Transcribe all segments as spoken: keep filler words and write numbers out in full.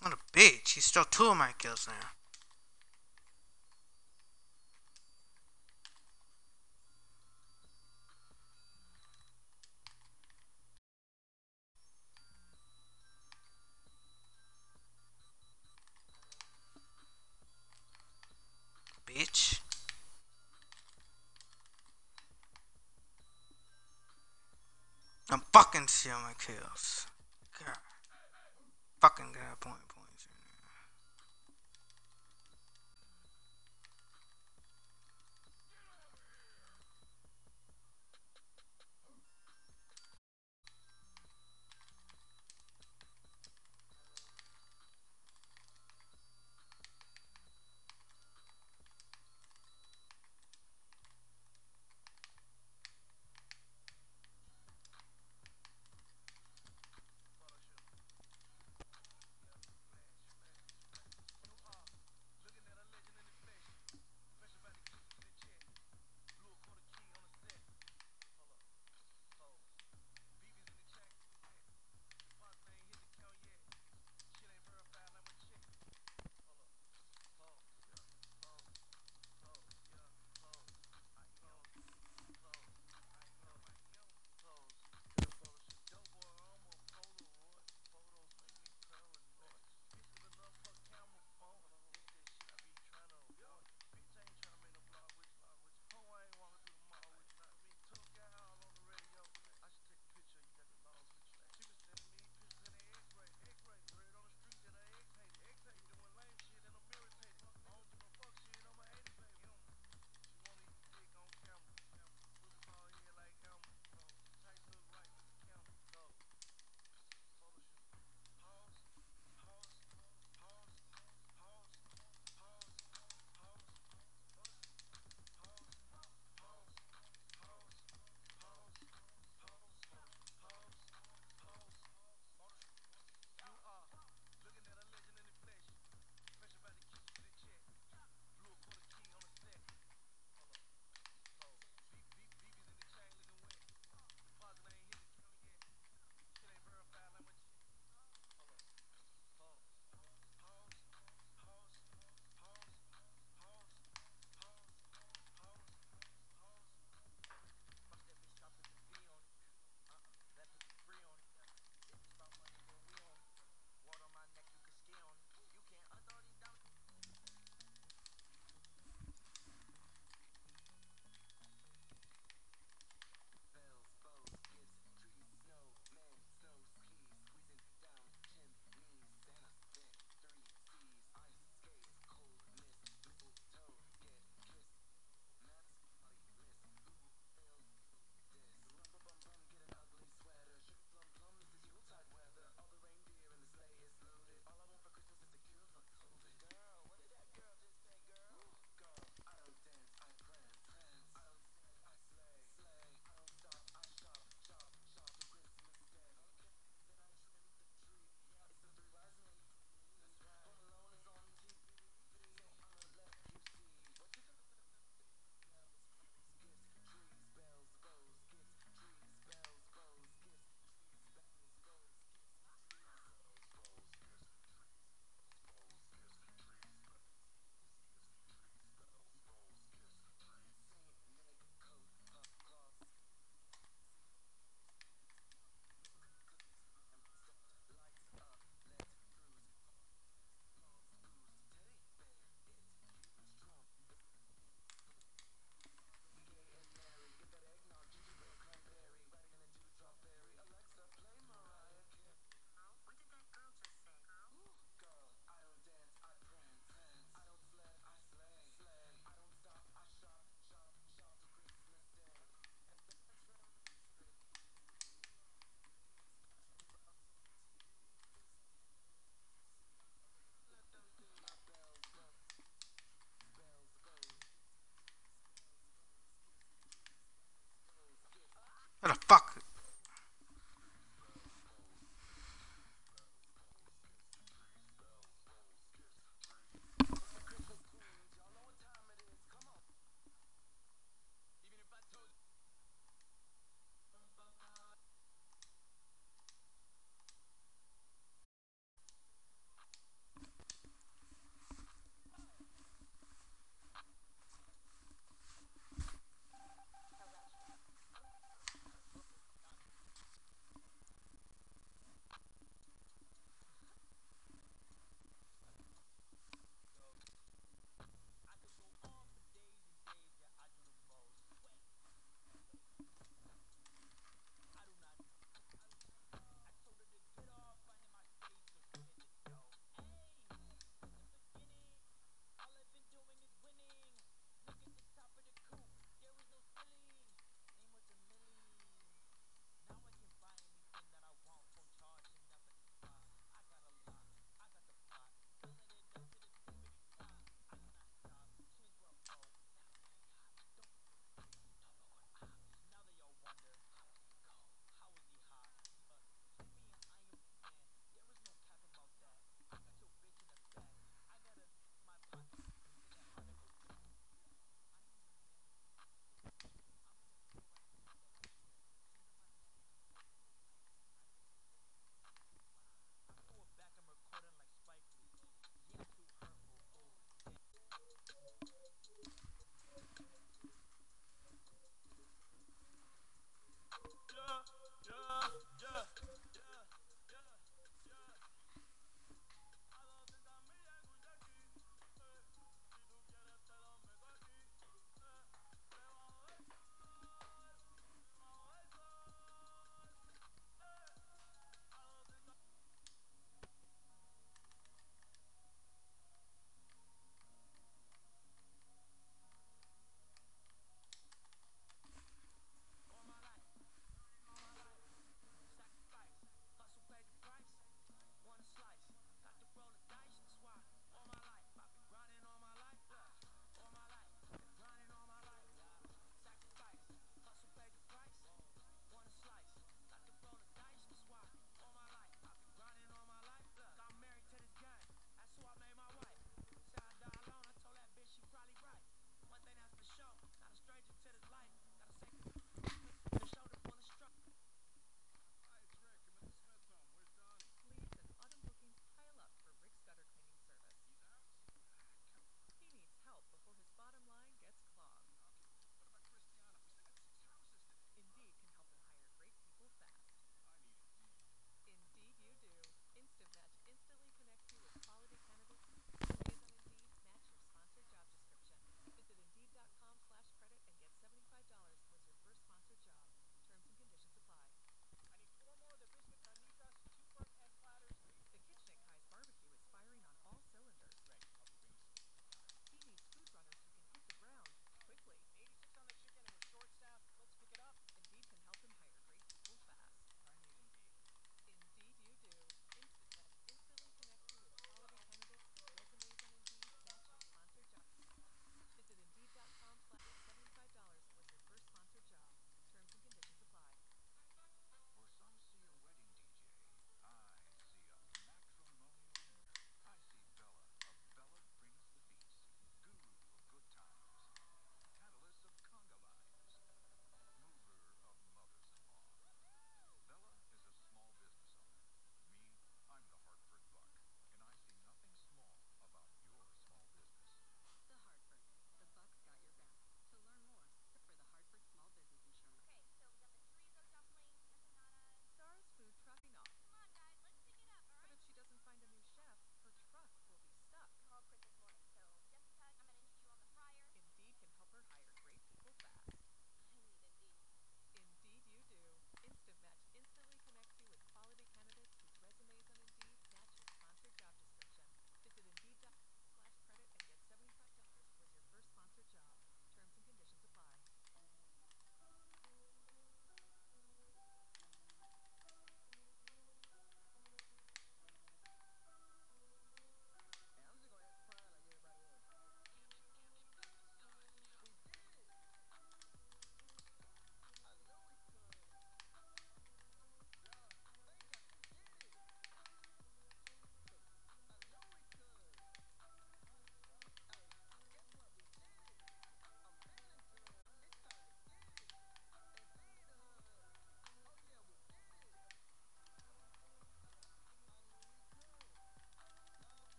What a bitch. He stole two of my kills now. Bitch. I'm fucking stealing my kills. God. Fucking got point points.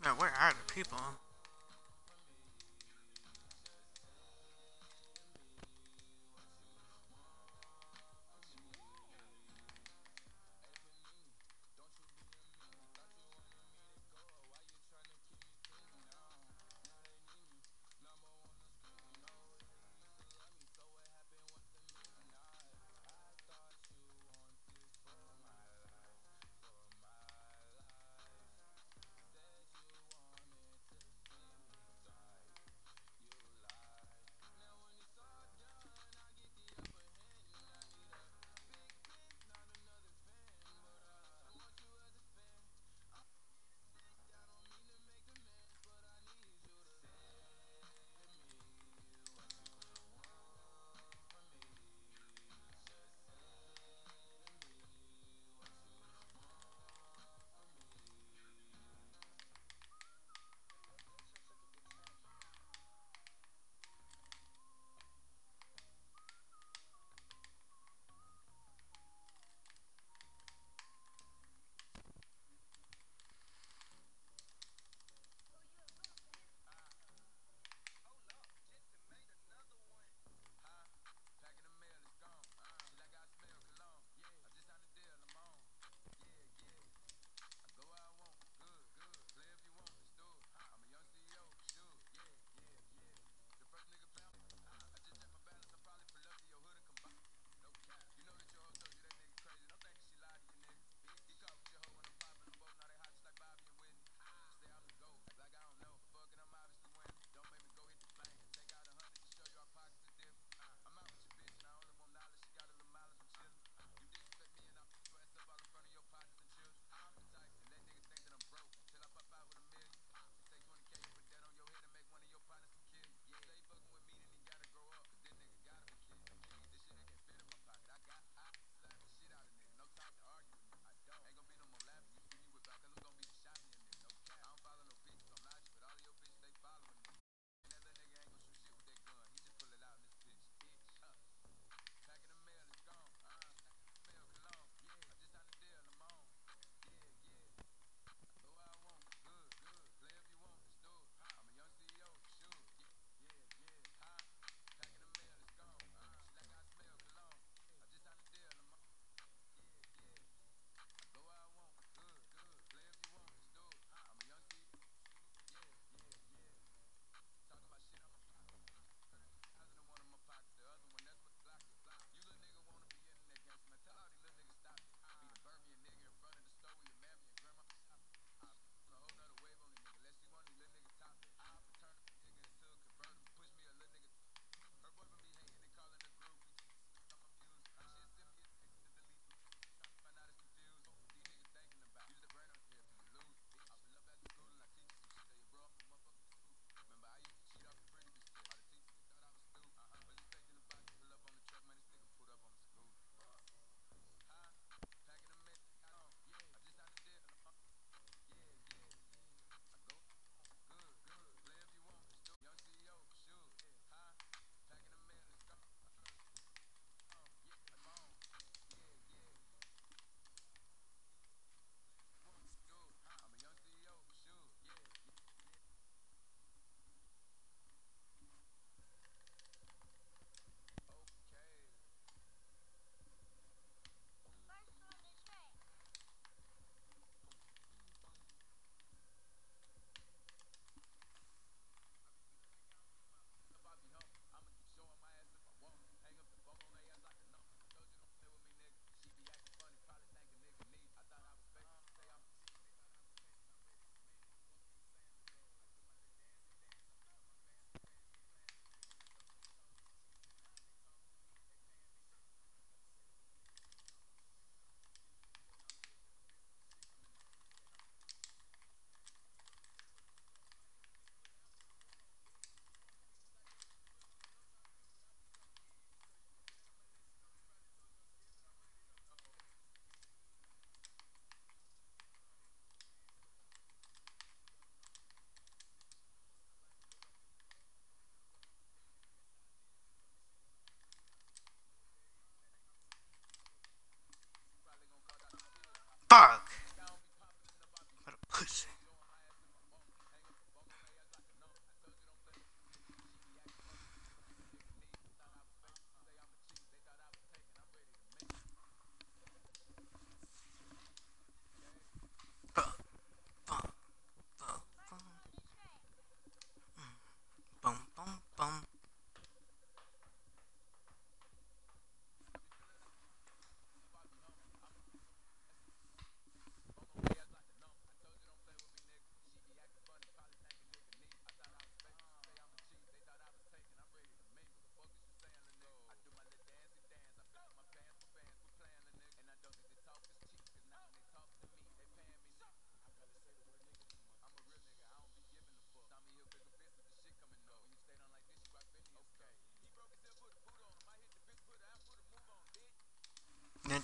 Now, where are the people?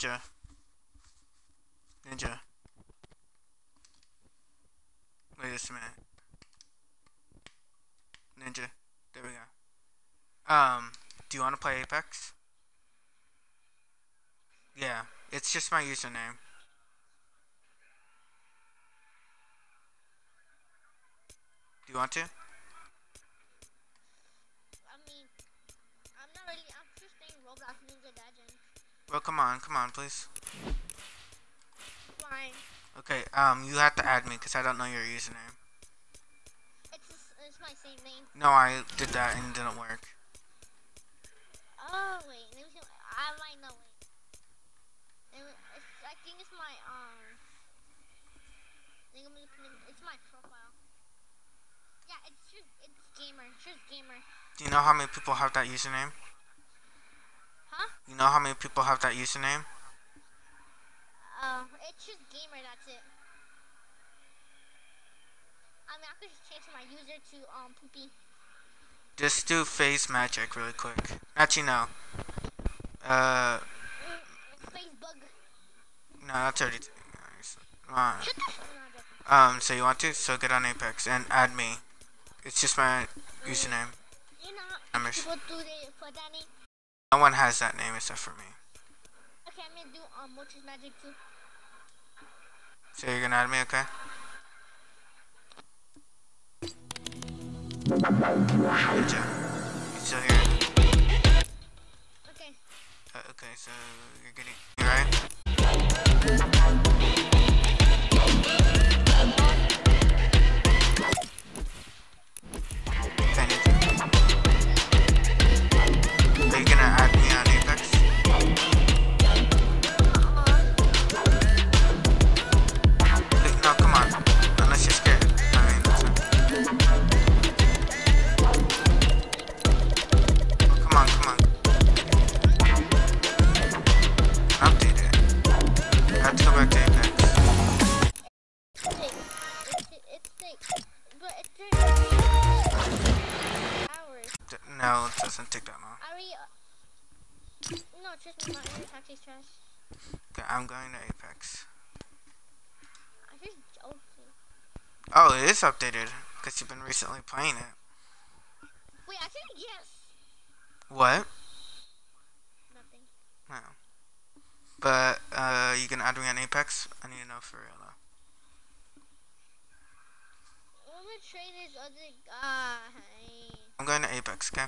Ninja. Ninja. Wait just a minute. Ninja. There we go. Um, do you want to play Apex? Yeah, it's just my username. Do you want to? I mean, I'm not really. I'm just saying Roblox Ninja Legend. Well, come on, come on, please. Fine. Okay, um, you have to add me because I don't know your username. It's just, it's my same name. No, I did that and it didn't work. Oh wait, let me see. I might know it. It's, I think it's my um. It's my profile. Yeah, it's just it's gamer. It's just gamer. Do you know how many people have that username? Huh? You know how many people have that username? Uh, it's just gamer. That's it. I mean, I could just change my user to um poopy. Just do face magic really quick. Actually, no. Uh, Face bug. no, that's already. Come on. Shut the fuck up. Um, so you want to? So get on Apex and add me. It's just my username. You know, I'm people do they for that name. No one has that name except for me. Okay, I'm gonna do um Motor's Magic too. So you're gonna add me, okay? Ninja. You still here? Okay. Uh, okay, so you're getting. You right? Okay, Ninja. Are you gonna add me on Apex? Wait, no, come on. Unless you're scared. I mean, that's not. Oh, come on, come on. Update it. I have to go back to Apex. It's it's but it takes hours. D- No, it doesn't take that long. I re no, trust me, my internet taxi's trash. Okay, I'm going to Apex. I just okay. Oh, it is updated because you've been recently playing it. Wait, I said yes. What? Nothing. No. But uh, you gonna add me on Apex? I need to know for real though. I'm gonna trade this other guy. I'm going to Apex, okay?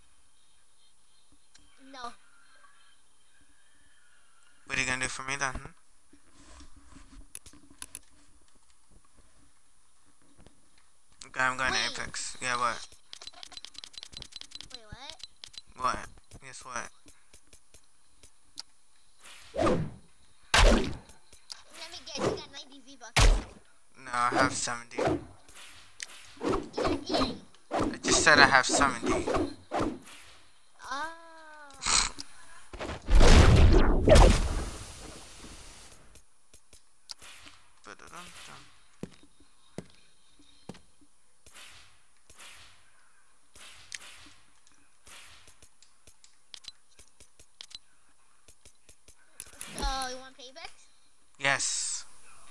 No. What are you gonna do for me then? Hmm? Okay, I'm going Wait. to Apex. Yeah, what? Wait, what? What? Guess what? Let me guess. You got ninety V-Bucks. No, I have seventy. You got eighty. I just said I have seventy. Oh. Ba-da-dum-dum. So you want payback? Yes.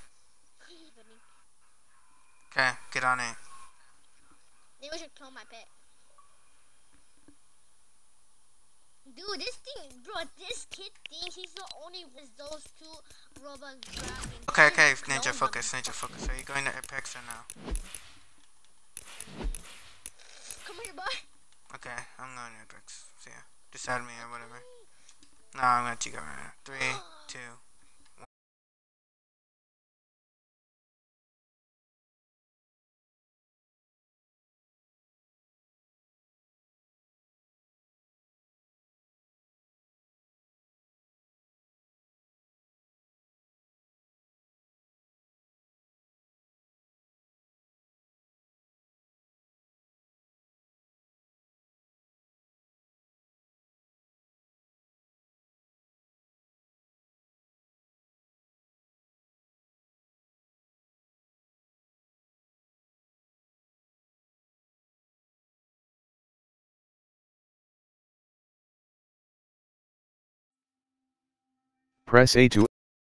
Okay, get on it. Maybe we should kill my pet. Dude, this thing, bro, this kid thinks he's the only with those two Robux driving. Okay, okay, Ninja, focus, Ninja, focus. Are you going to Apex or no? Come here, boy. Okay, I'm going to Apex. See ya. Just add me or whatever. No, I'm gonna take it right now. Three, two. Press A to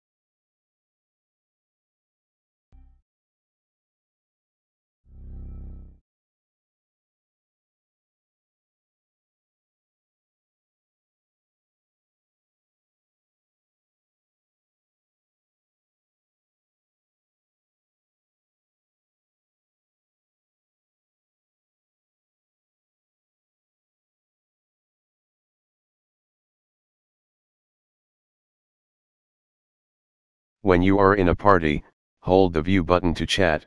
When you are in a party, hold the view button to chat.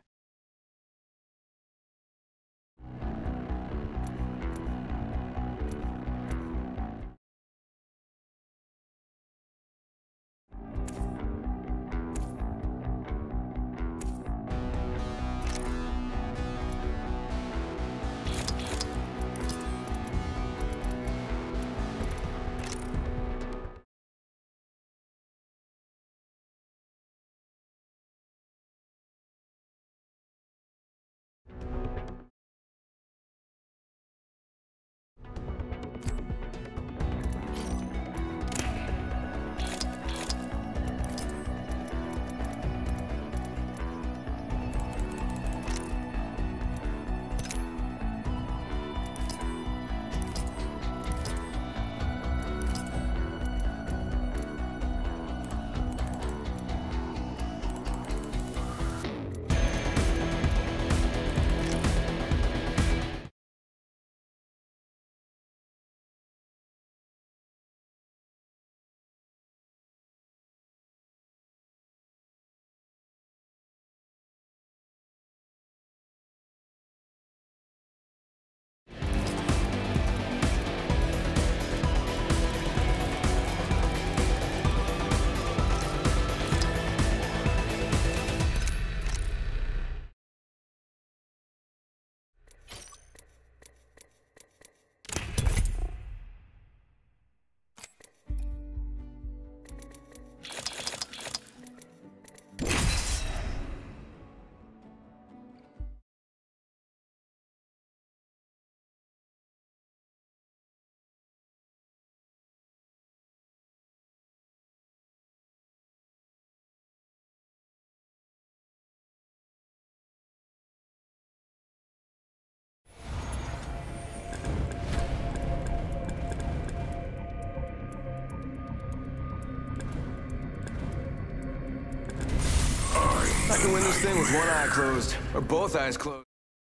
I can win this thing with one eye closed, or both eyes closed.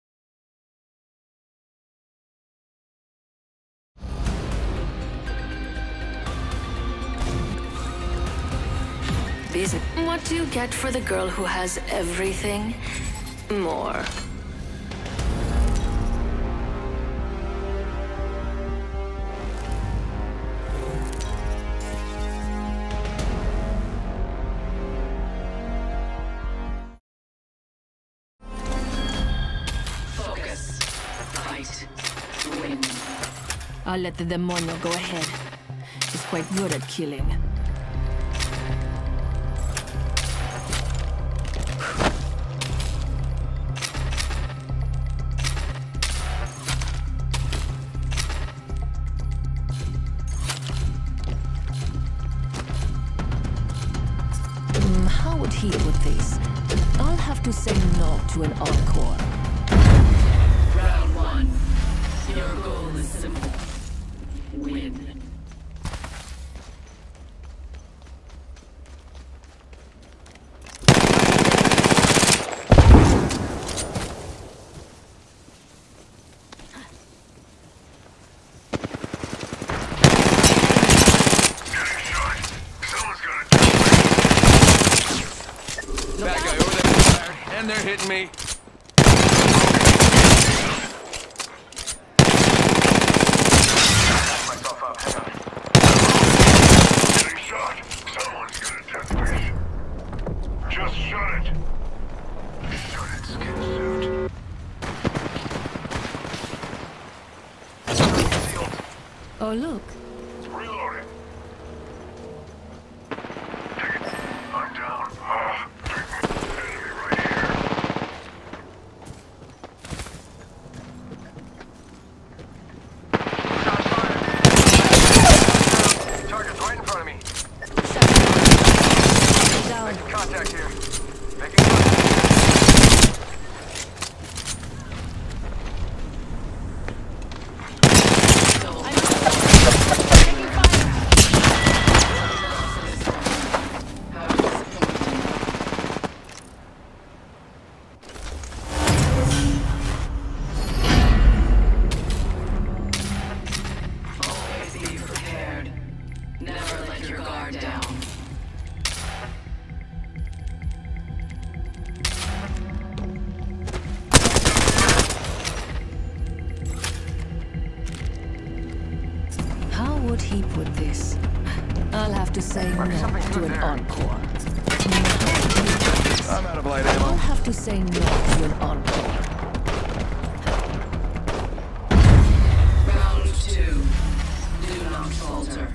Visit. What do you get for the girl who has everything? More. Focus. Fight. Win. I'll let the demonio go ahead. He's quite good at killing. Mm, how would he with this? I'll have to say no to an encore. Round one. Your goal is simple. Win. Bad guy over there fired, and they're hitting me. Myself up. Hang on. Getting shot. Someone's got a death wish. Just shut it. Shut it, skin suit. Sealed. Oh, look. It's reloading. Take it. I'm down. Ah. Enemy right here. Shots fired. Target's right in front of me. would he put this? I'll have to say no to an encore. I'm out of light ammo. I'll have to say no to an encore. Round two. Do not falter.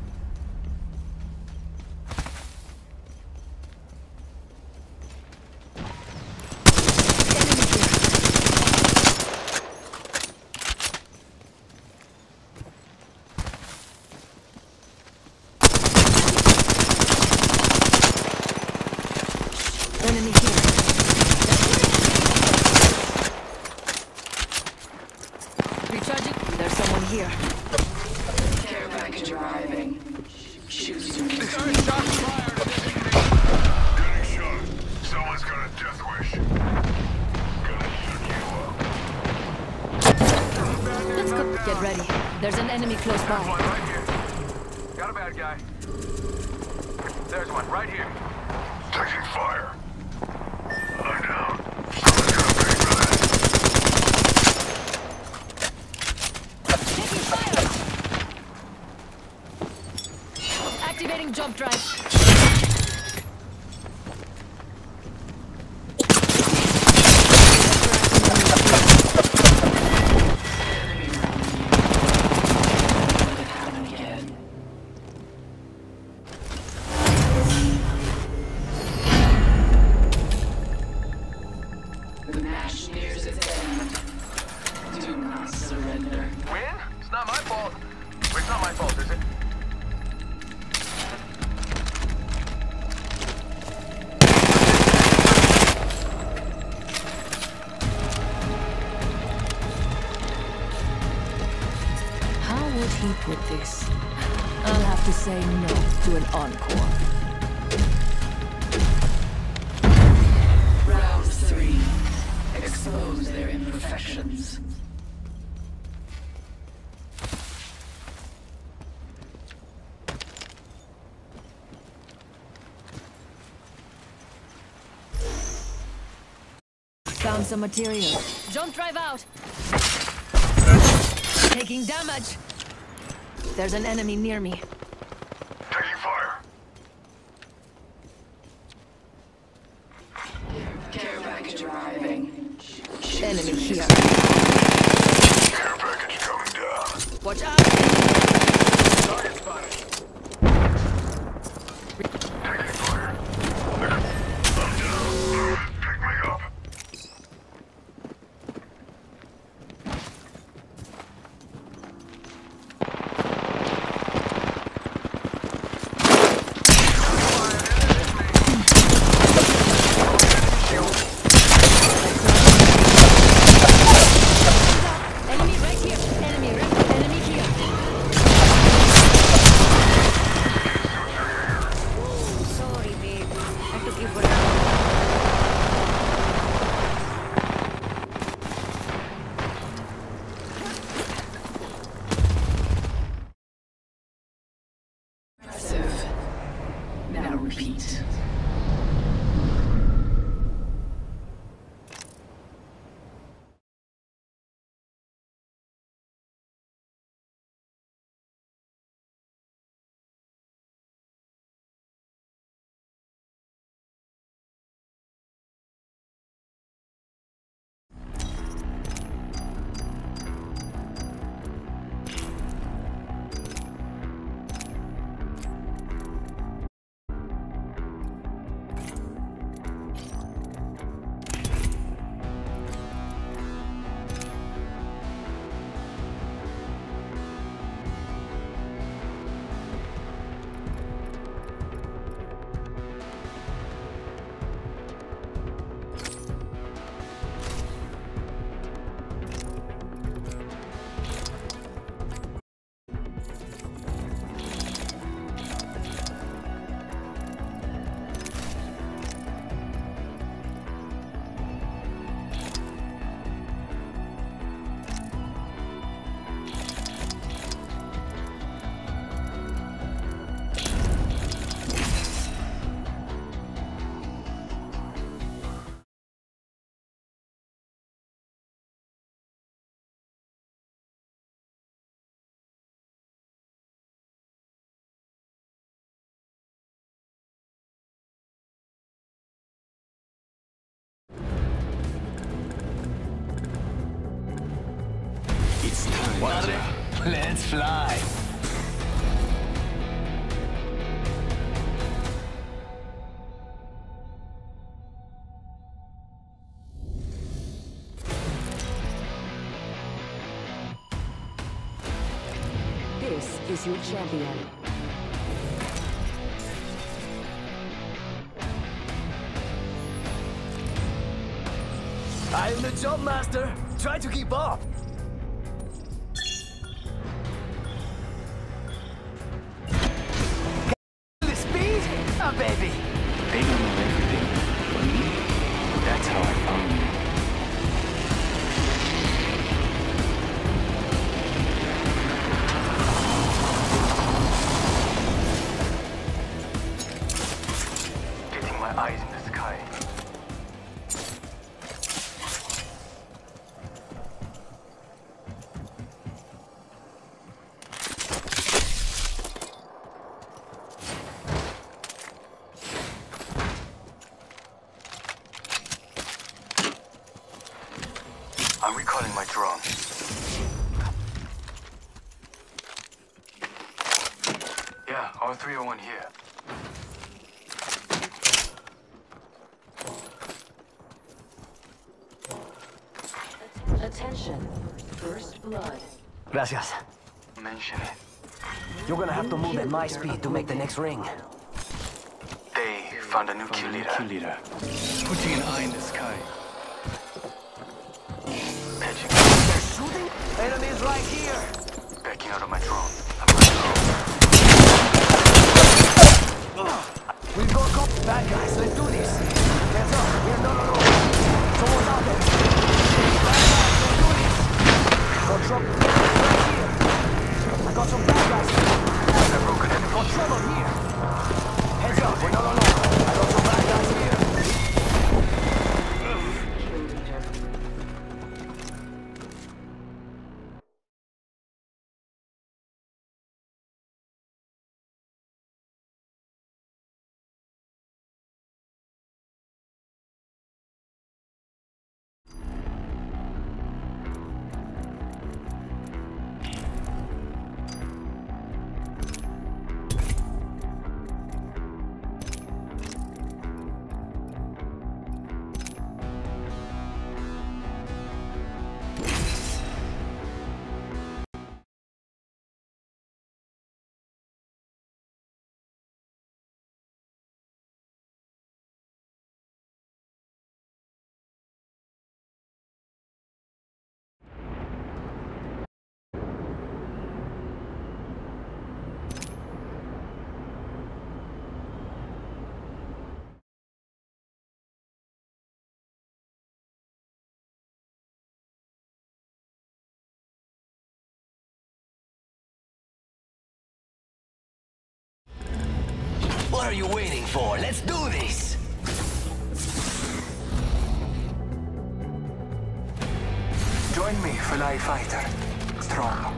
Enemy here. Recharging. There's someone here. Care package arriving. Choose your Getting shot. Someone's got a death wish. Gonna shoot you up. Let's go. Get ready. There's an enemy close by. One right here. Got a bad guy. There's one right here. Taking fire. I'm down. Someone's gonna pay for that. Taking fire. Activating jump drive. The match nears its end. Do not surrender. Win? It's not my fault. Wait, it's not my fault, is it? How would he put this? I'll have to say no to an encore. Round three. Expose their imperfections. Found some material. Jump drive out. Taking damage. There's an enemy near me. Taking fire. Care package arriving. Enemy here. Care package coming down. Watch out. Target spotted. Taking fire. I'm down. Pick me up. Padre, let's fly. This is your champion. I'm the jump master. Try to keep up. The speed? Oh, baby. They don't know everything. But me, that's how I found you. Getting my eyes in the sky. I'm recalling my drone. Yeah, R three oh one here. Attention. First blood. Gracias. Mention it. You're gonna have to move at my speed to make the next ring. They found a new kill leader. Kill leader. Putting an eye in the sky. Edging. They're shooting? Enemies right here! Backing out of my drone. I'm gonna go. We've got a couple bad guys. Let's do this. Hands up. We're not alone. Someone's out there. Bad guys, let's do this. Got trouble right here. I got some bad guys here. They're broken. Got trouble here. Hands up. We're not alone. I got some bad guys here. What are you waiting for? Let's do this! Join me, Fly Fighter. Strong.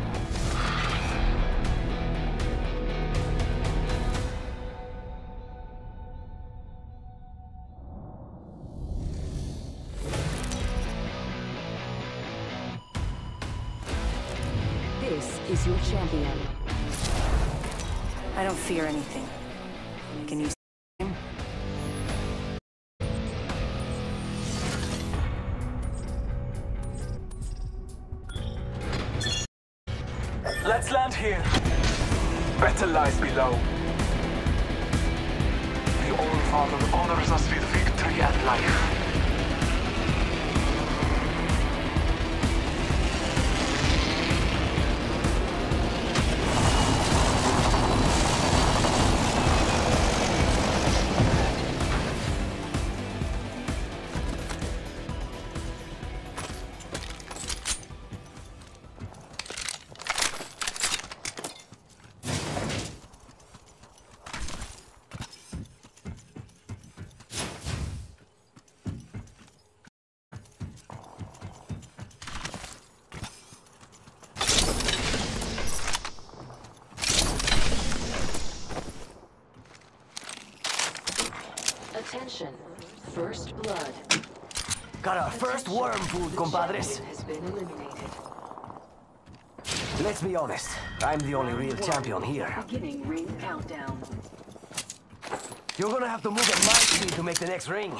This is your champion. I don't fear anything. Can you see him? Let's land here. Better lies below. The All-Father honors us with victory and life. Attention. First blood. Got our first worm food, compadres. Has been eliminated. Let's be honest, I'm the only real champion here. Beginning ring countdown. You're gonna have to move at my speed to make the next ring.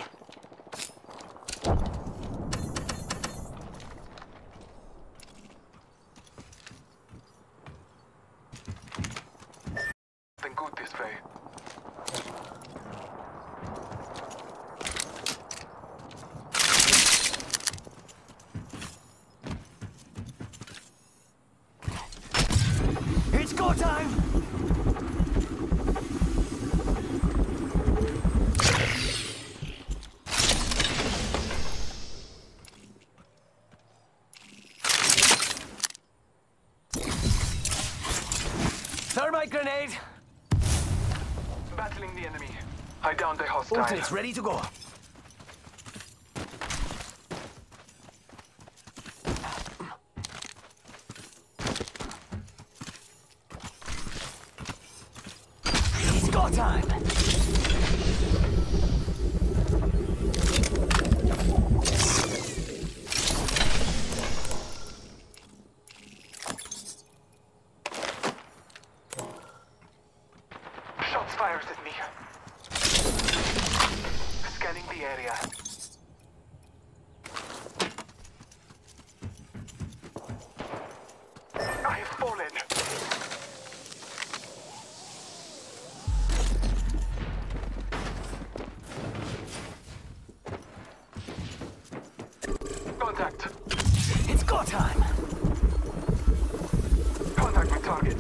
Something good this way. It's go time! Thermite grenade! Battling the enemy. I downed a hostile. Ultimate's ready to go. It's go time! Shots fired at me. Scanning the area. I have fallen. Contact. It's go time! Contact with target.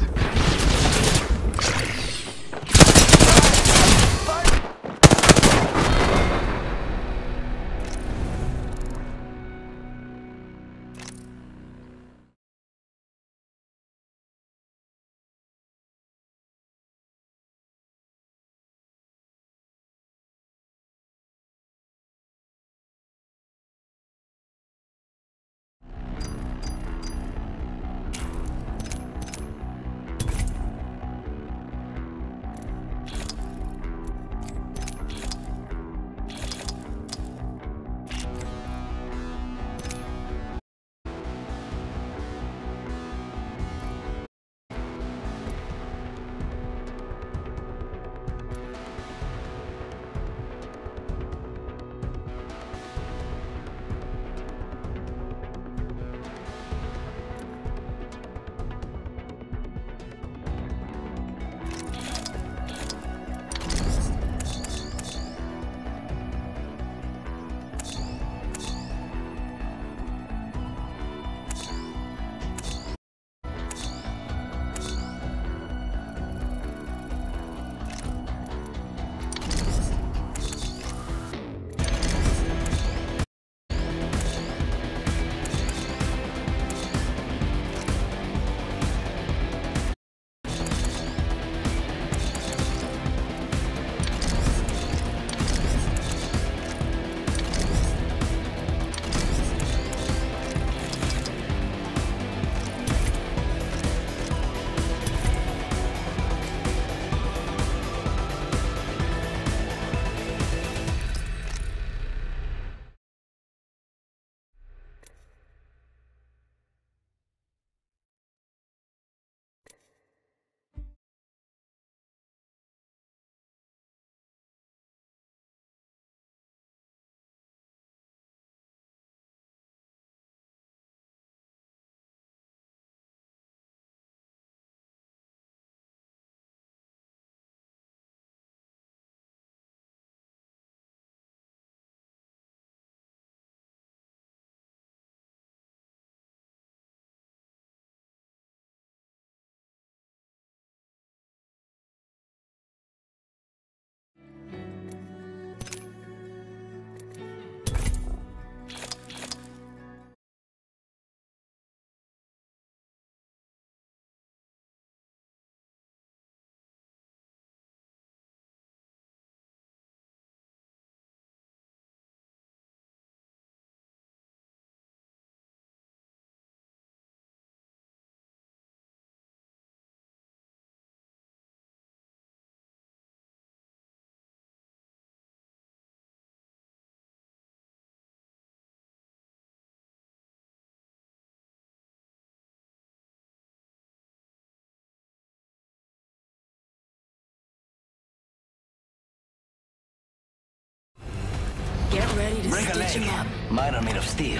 Break a stitch leg. him up. Mine are made of steel.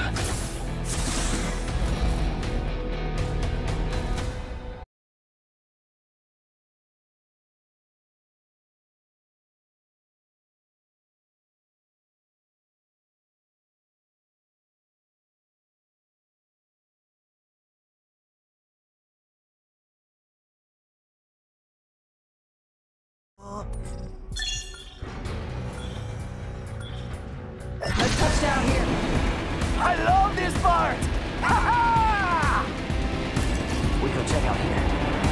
Let's touch down here. I love this part! Ha ha! We can check out here.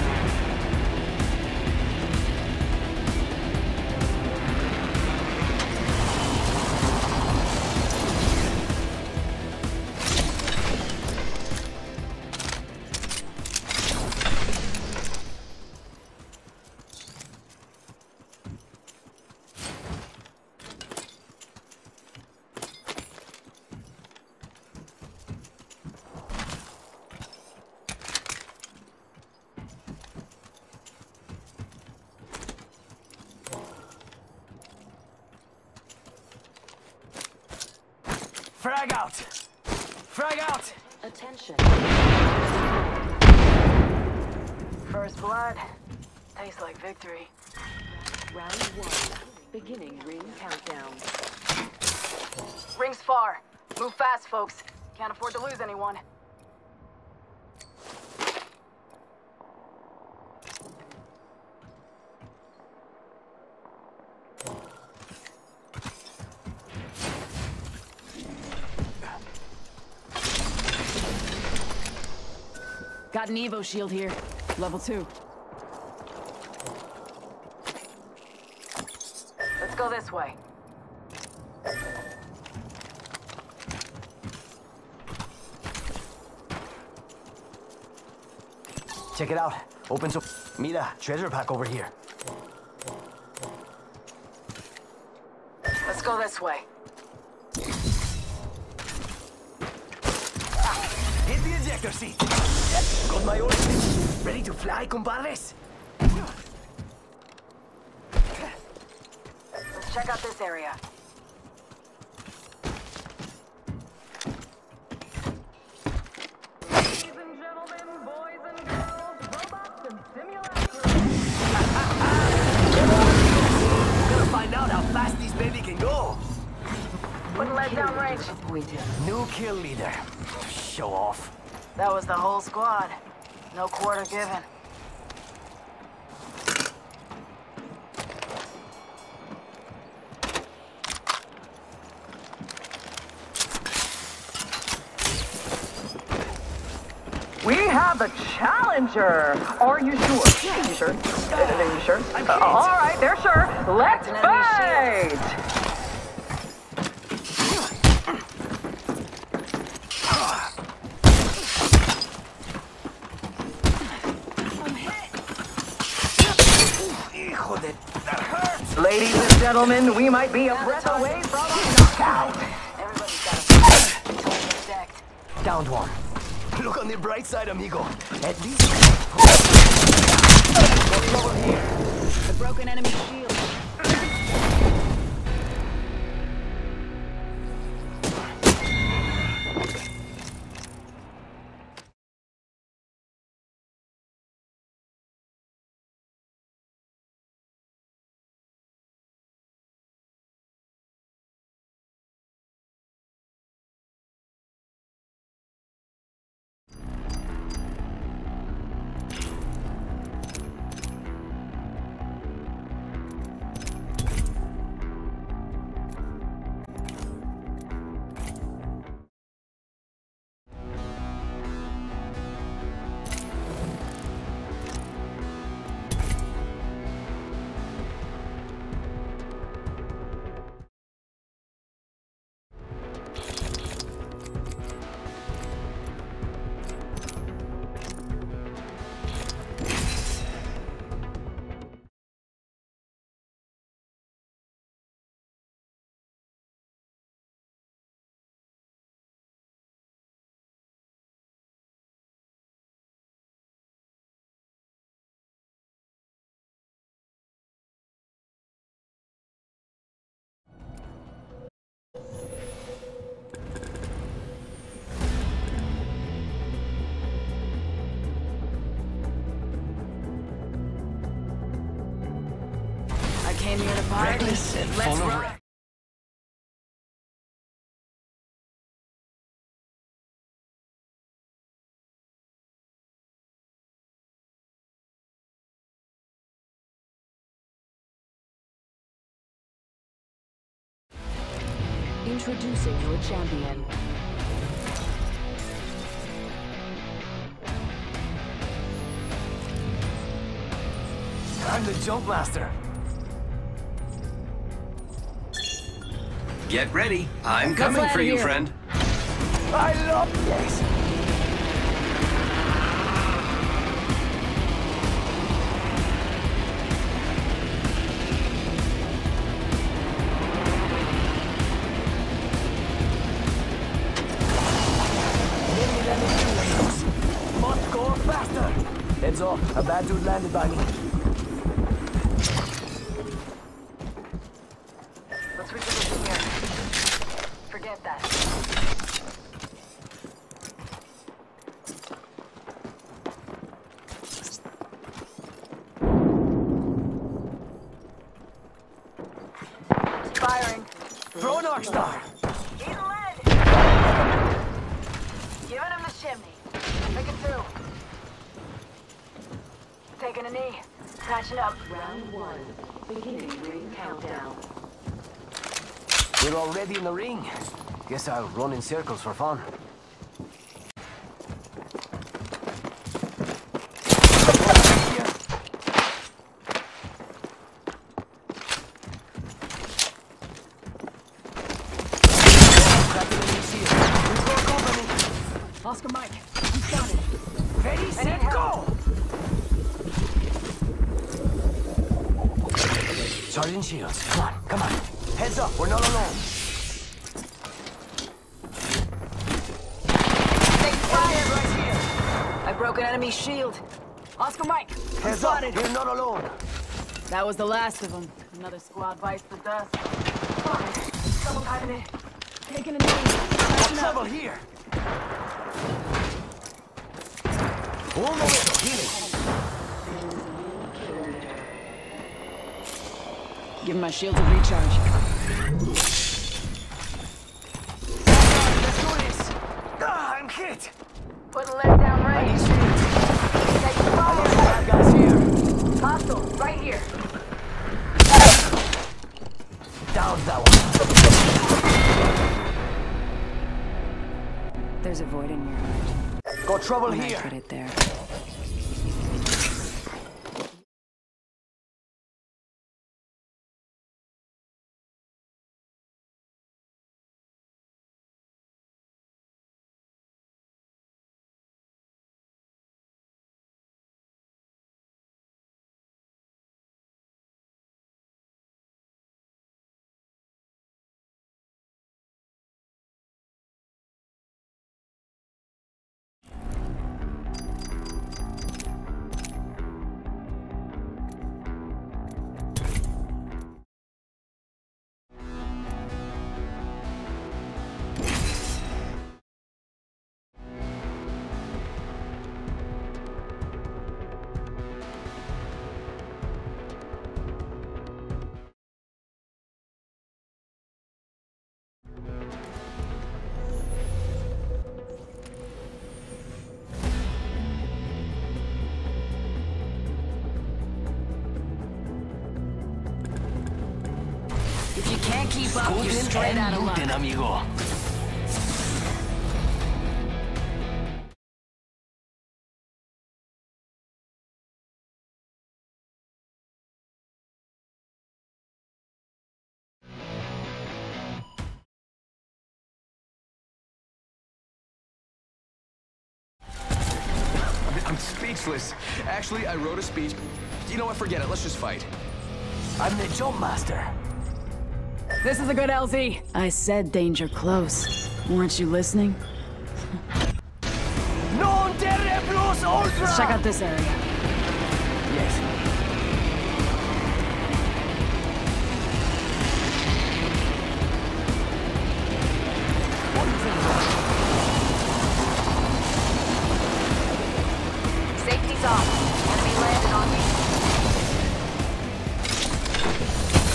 Frag out! Frag out! Attention. First blood. Tastes like victory. Round one. Beginning ring countdown. Ring's far. Move fast, folks. Can't afford to lose anyone. Got an Evo shield here. Level two. Let's go this way. Check it out. Open so... Mira, treasure pack over here. Let's go this way. Hit the ejector seat. Got my own switch. Ready to fly, compadres? Let's check out this area. Ladies and gentlemen, boys and girls, robots and simulators. Gonna find out how fast this baby can go. Wouldn't let down range. New kill leader. Show off. That was the whole squad. No quarter given. We have the challenger. Are you sure? Are you sure? Are you sure? Uh, all right, they're sure. Let's fight! Ladies and gentlemen, we might be a breath away from a knockout. Everybody's got a totally stacked. Downed one. Look on the bright side, amigo. At least... What's over here? The broken enemy shield. Came here to party. Reckless and Let's full of rock. wreck. Introducing your champion. I'm the jump master. Get ready. I'm coming out for of you, here. friend. I love this. Must go faster. Heads off. A bad dude landed by me. Let's reposition here. Forget that. Firing. Throw an arc star. He's lead. Giving him the chimney. Make it through. Taking a knee. Patching up. Round one. Beginning ring countdown. We're already in the ring. Guess I'll run in circles for fun. Oscar Mike, you got it. Ready, set, go! Sergeant Shields, come on, come on. Heads up, we're not alone. Take fire right here. I broke an enemy shield. Oscar Mike, I'm Heads up, spotted. we're not alone. That was the last of them. Another squad bites the dust. Trouble timing it. Taking a knee. Trouble here. Un momento, healing. Give my shield a recharge. Let's do this. Ah, I'm hit. Put a lead down I need range. shields. Take fire. Bad guys here. Hostile, right here. Down that one. There's a void in your heart. Got trouble And I here. put it there. If you can't keep up, you're Golden straight out and of luck. Looten, amigo. I'm speechless. Actually, I wrote a speech. You know what? Forget it. Let's just fight. I'm the jump master. This is a good L Z. I said danger close. Weren't you listening? Non terre plus ultra! Let's check out this area. Yes. What do you think? Safety's off. Enemy landed on me.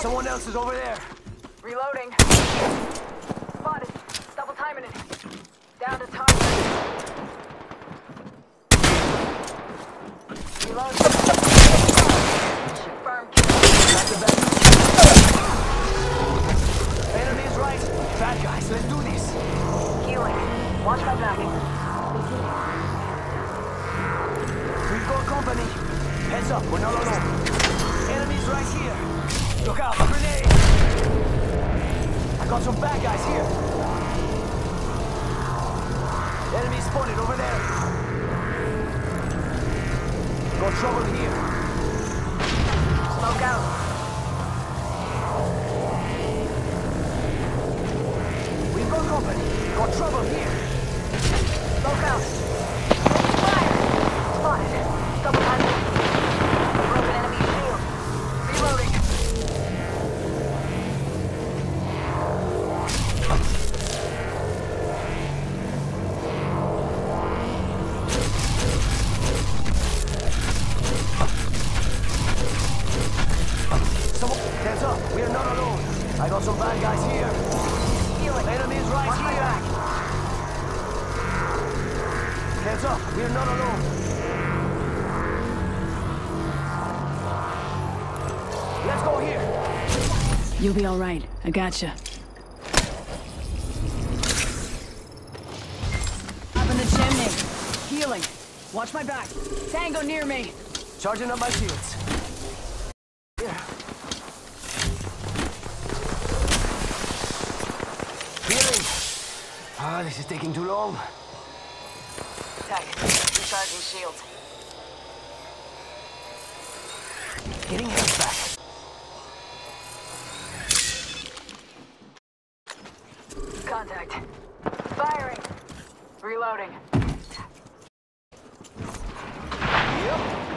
Someone else is over there. Reloading. Spotted. Double timing it. Down to target. Reload. Firm kill. Back to back. Enemies right. Bad guys, let's do this. Healing. Watch my back. We've got company. Heads up, we're not alone. Enemies right here. Look out, a grenade. I got some bad guys here. Enemy spotted over there. Got trouble here. Smoke out. We've got company. Got trouble here. Smoke out. Fire. Spotted. Double time. Broken enemy shield. Reloading. Someone, hands up. We are not alone. I got some bad guys here. Healing. Enemies right Watch my here. back. Hands up. We are not alone. Let's go here. You'll be all right. I gotcha. Up in the chimney. Healing. Watch my back. Tango near me. Charging up my shields. Here. Healing. Ah, this is taking too long. Tag. Recharging shield. Getting health back. Contact. Firing. Reloading. Yep.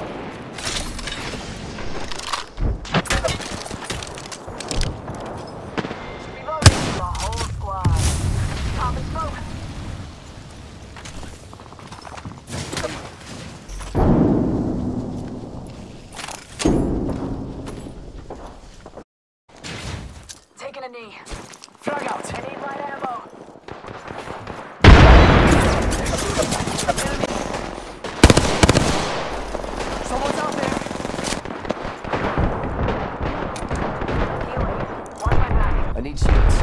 Reloading. The whole squad. Pop and smoke. Taking a knee. Frag out. I need light ammo. Someone's out there. Healing. Watch my back. I need shields.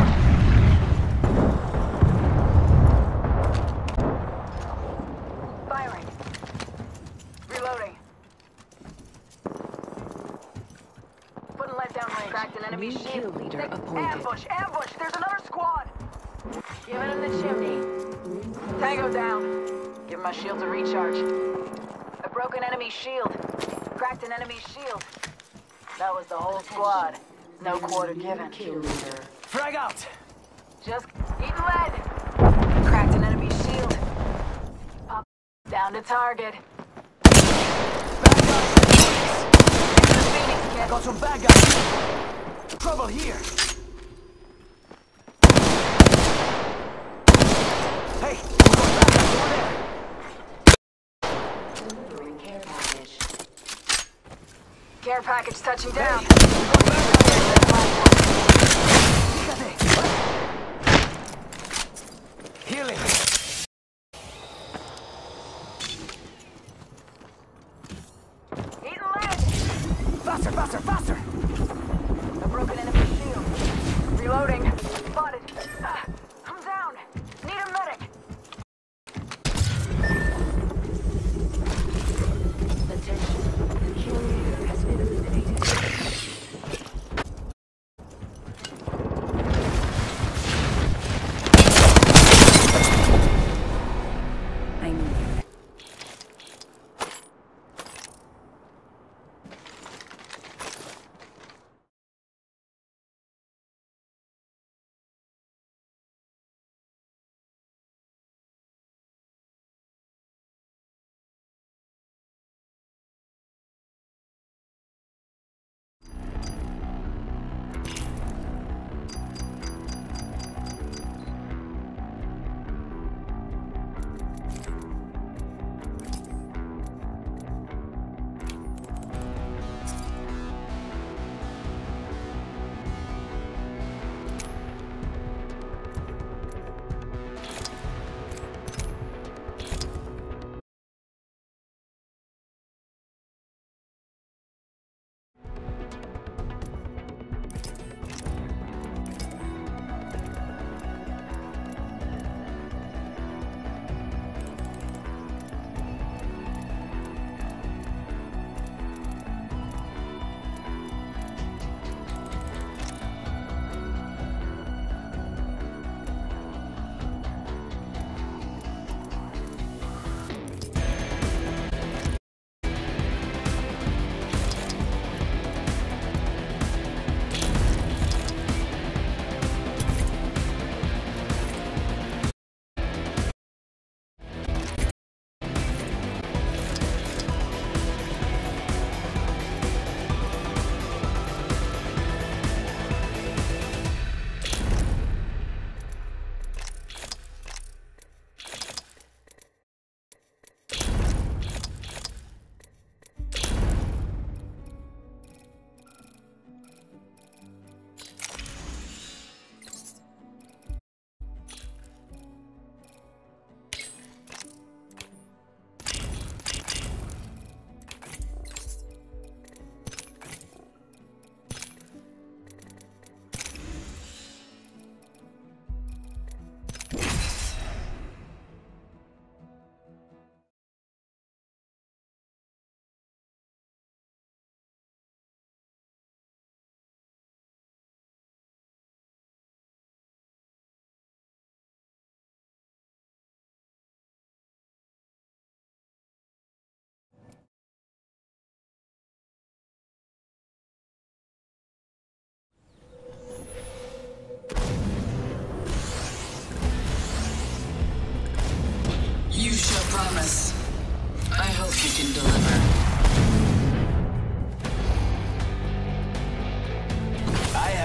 Firing. Reloading. Putting light down range. Cracked an enemy New shield. kill leader Take- appointed. Ambush! Ambush! There's another squad! Giving him the chimney. Tango down. Give my shield a recharge. A broken enemy shield. Cracked an enemy shield. That was the whole squad. No quarter given. Frag out. Just eat lead. Cracked an enemy shield. Pop down to target. Bad guys. The Phoenix kit. Got some bad guys. Trouble here. Hey, we got bad guys over there. Care package touching down. Healing. Eating lead. Faster, faster, faster. A broken enemy shield. Reloading. Spotted. Ah, I'm down. Need a medic. Attention. The kill leader has been eliminated.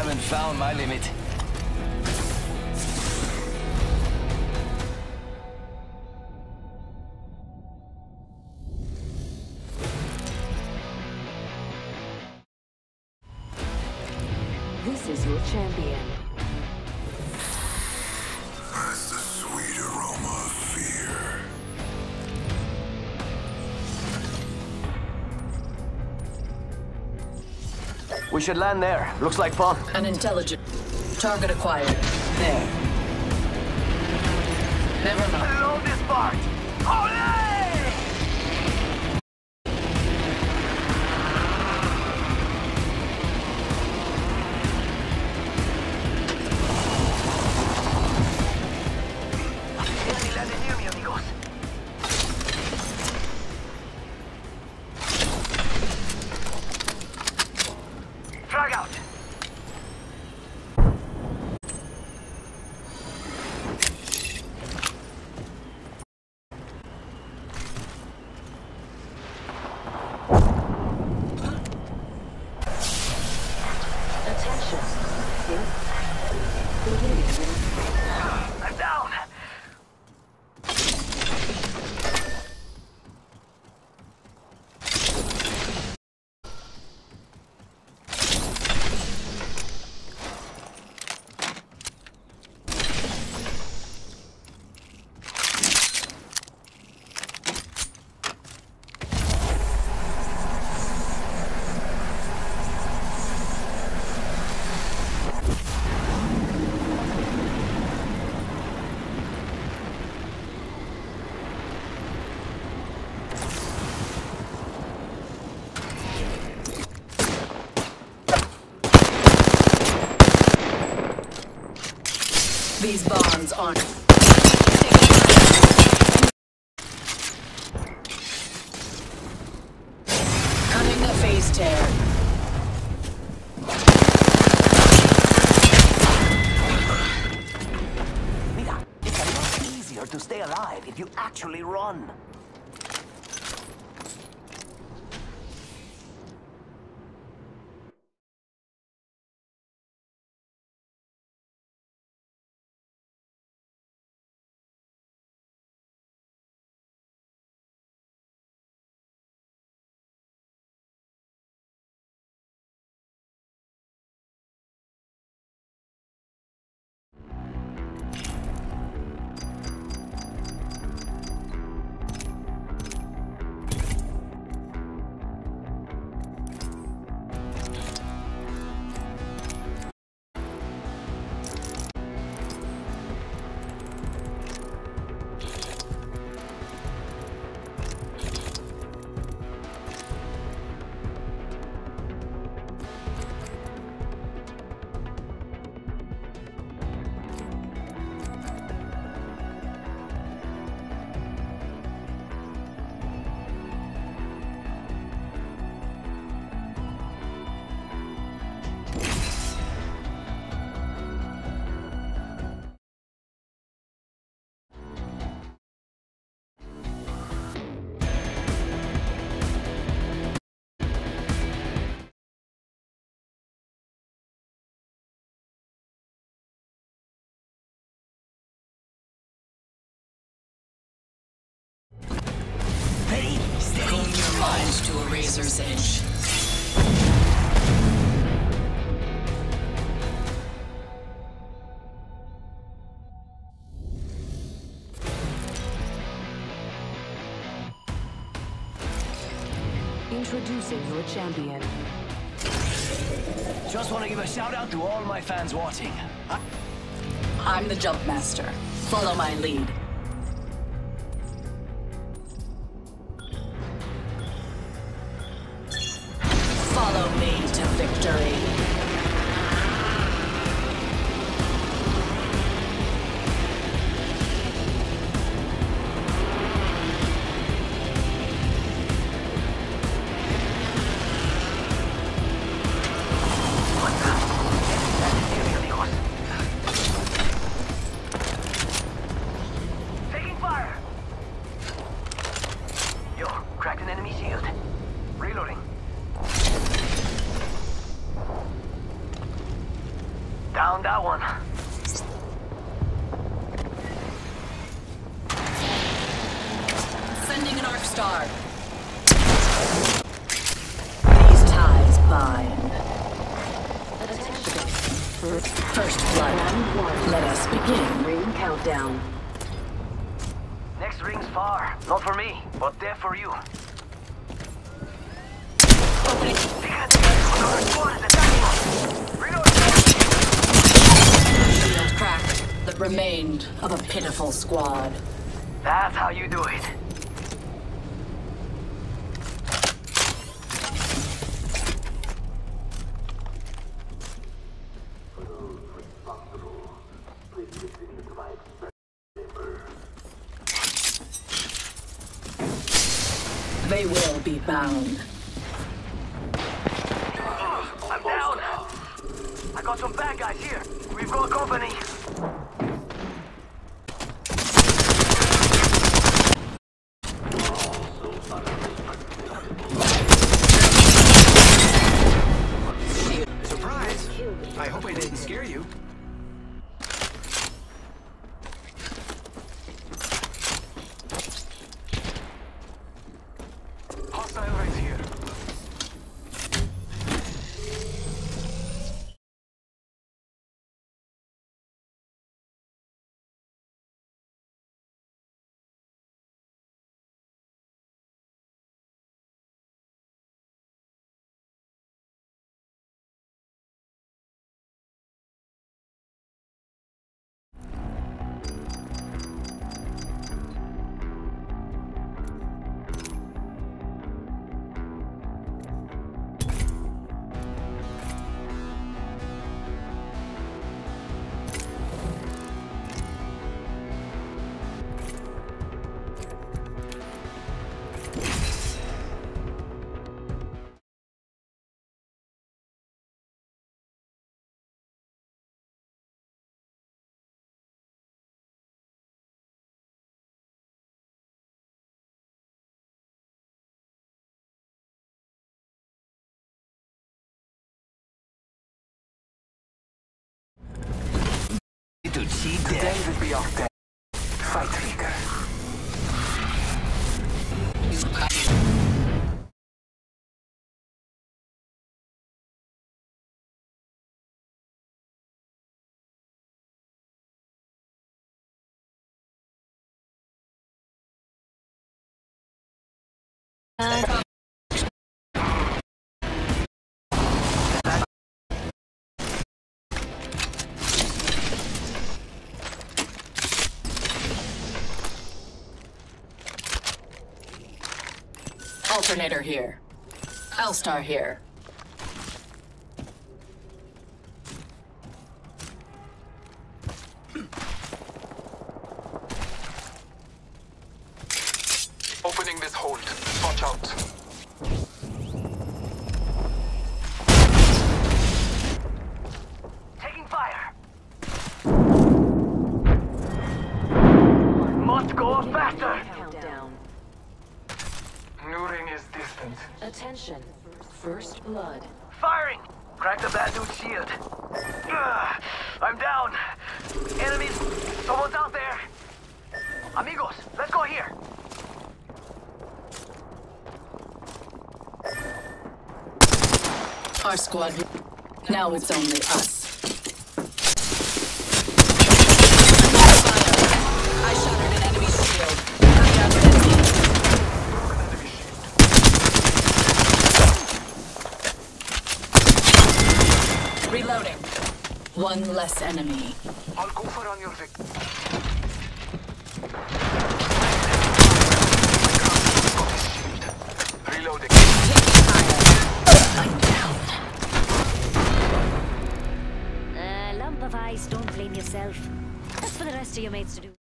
haven't found my limit. This is your champion. That's the sweet aroma of fear. We should land there. Looks like fun. An intelligent target acquired. There. Never mind. I love this part. Olé! Frag out! Attention. Beginning. I'm down! These bonds aren't. Cutting a phase tear. Mira, it's a lot easier to stay alive if you actually run. Comb your mind to a razor's edge. Introducing your champion. Just want to give a shout out to all my fans watching. I I'm the jump master. Follow my lead. Follow me to victory. Down that one. Sending an arc star. These ties bind. First blood. Let us begin. Ring countdown. Next ring's far. Not for me, but there for you. Shield cracked. The remained of a pitiful squad. That's how you do it. They will be bound. I'm down. I got some bad guys here. We've got company. Surprise! I hope I didn't scare you. Hostile right here. David be off there. Fight Reaker. Alternator here. L-Star here. Opening this hold. Watch out. Taking fire. Must go faster. Countdown. New ring is distant. Attention. First blood. Firing. Crack the bad dude's shield. Ugh, I'm down. Enemies. Someone's out there. Amigos, let's go here. Our squad. Now it's only us. I shattered an enemy's shield. I'm down to enemy. Reloading. One less enemy. I'll go for on your victim. Reloading. I'm down. Uh, lump of ice, don't blame yourself. That's for the rest of your mates to do.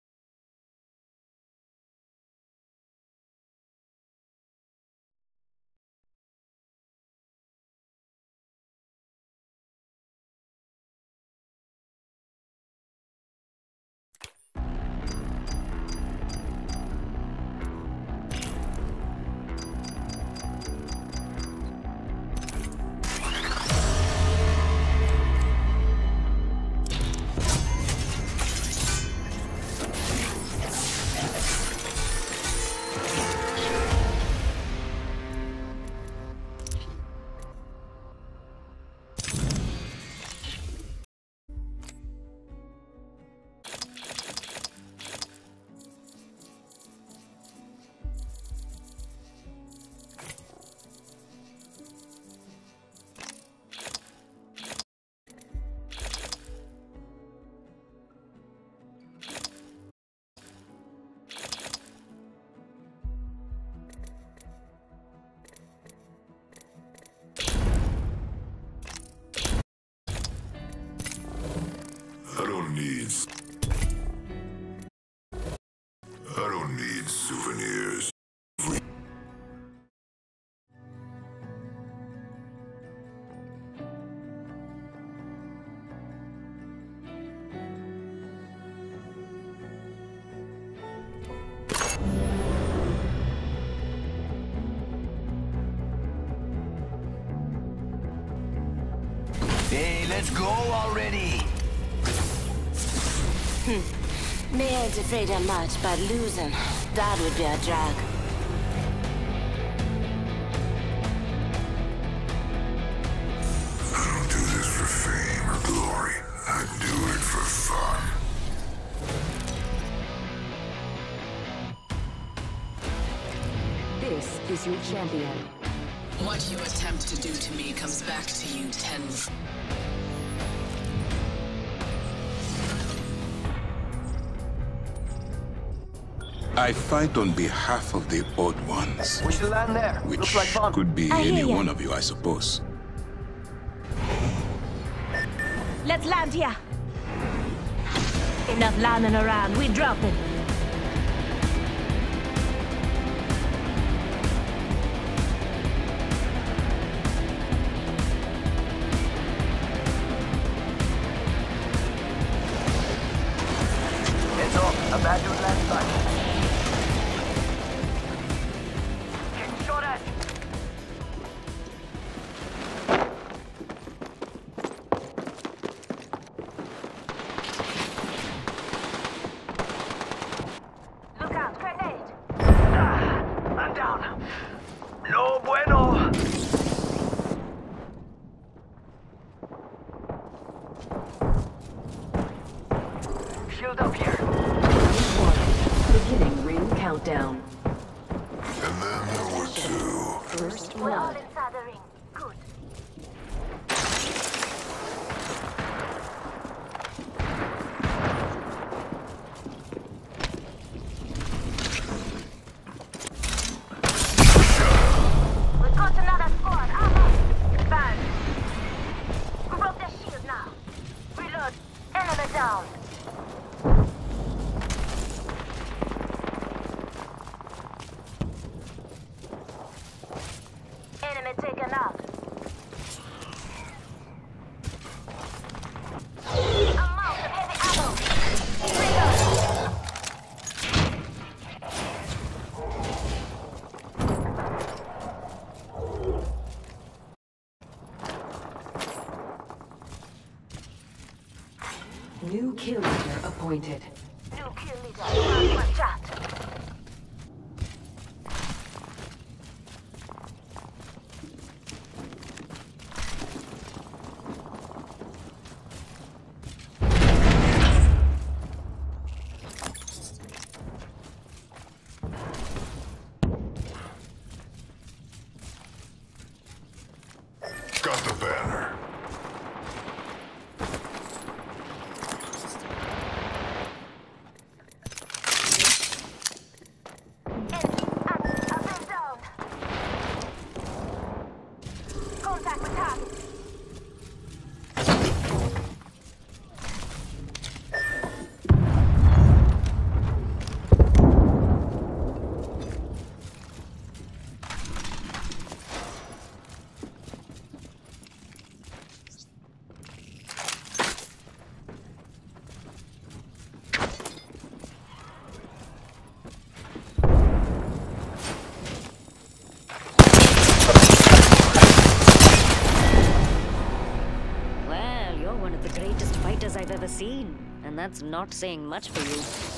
don't need... I don't need souvenirs. Hey, let's go already! Hmm. Me ain't afraid of much, but losing, that would be a drag. I don't do this for fame or glory. I do it for fun. This is your champion. What you attempt to do to me comes back to you tenfold. I fight on behalf of the Odd Ones. We should land there. Which Looks like fun. could be I hear any ya. one of you, I suppose. Let's land here. Enough landing around. We drop it. Heads up. A bad dude last time. Getting shot at. Look out, grenade! Ah, I'm down. No bueno. Shield up here. Beginning ring countdown. And then there were two. First We're all blood. inside the ring. Good. We've got another squad. Ammo! Bad. We broke their shield now. Reload. Enemy down. Enemy taken out. I'm out of heavy ammo. Reload. New kill leader appointed. New kill leader. Watch out. Got the banner. I've been down. Contact with target. Well, you're one of the greatest fighters I've ever seen, and that's not saying much for you.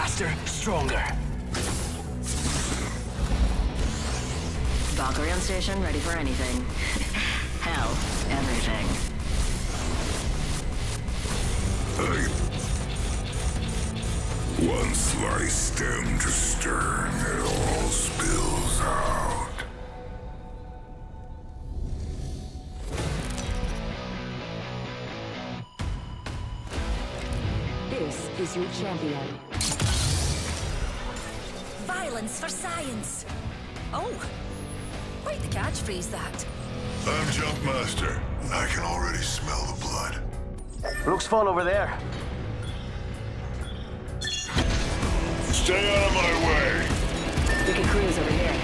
faster, stronger. Valkyrie on station, ready for anything. Hell, everything. One slice stem to stern, it all spills out. This is your champion. Violence for science. Oh, quite the catchphrase that. I'm Jumpmaster. I can already smell the blood. Looks fun over there. Stay out of my way. We can cruise over here.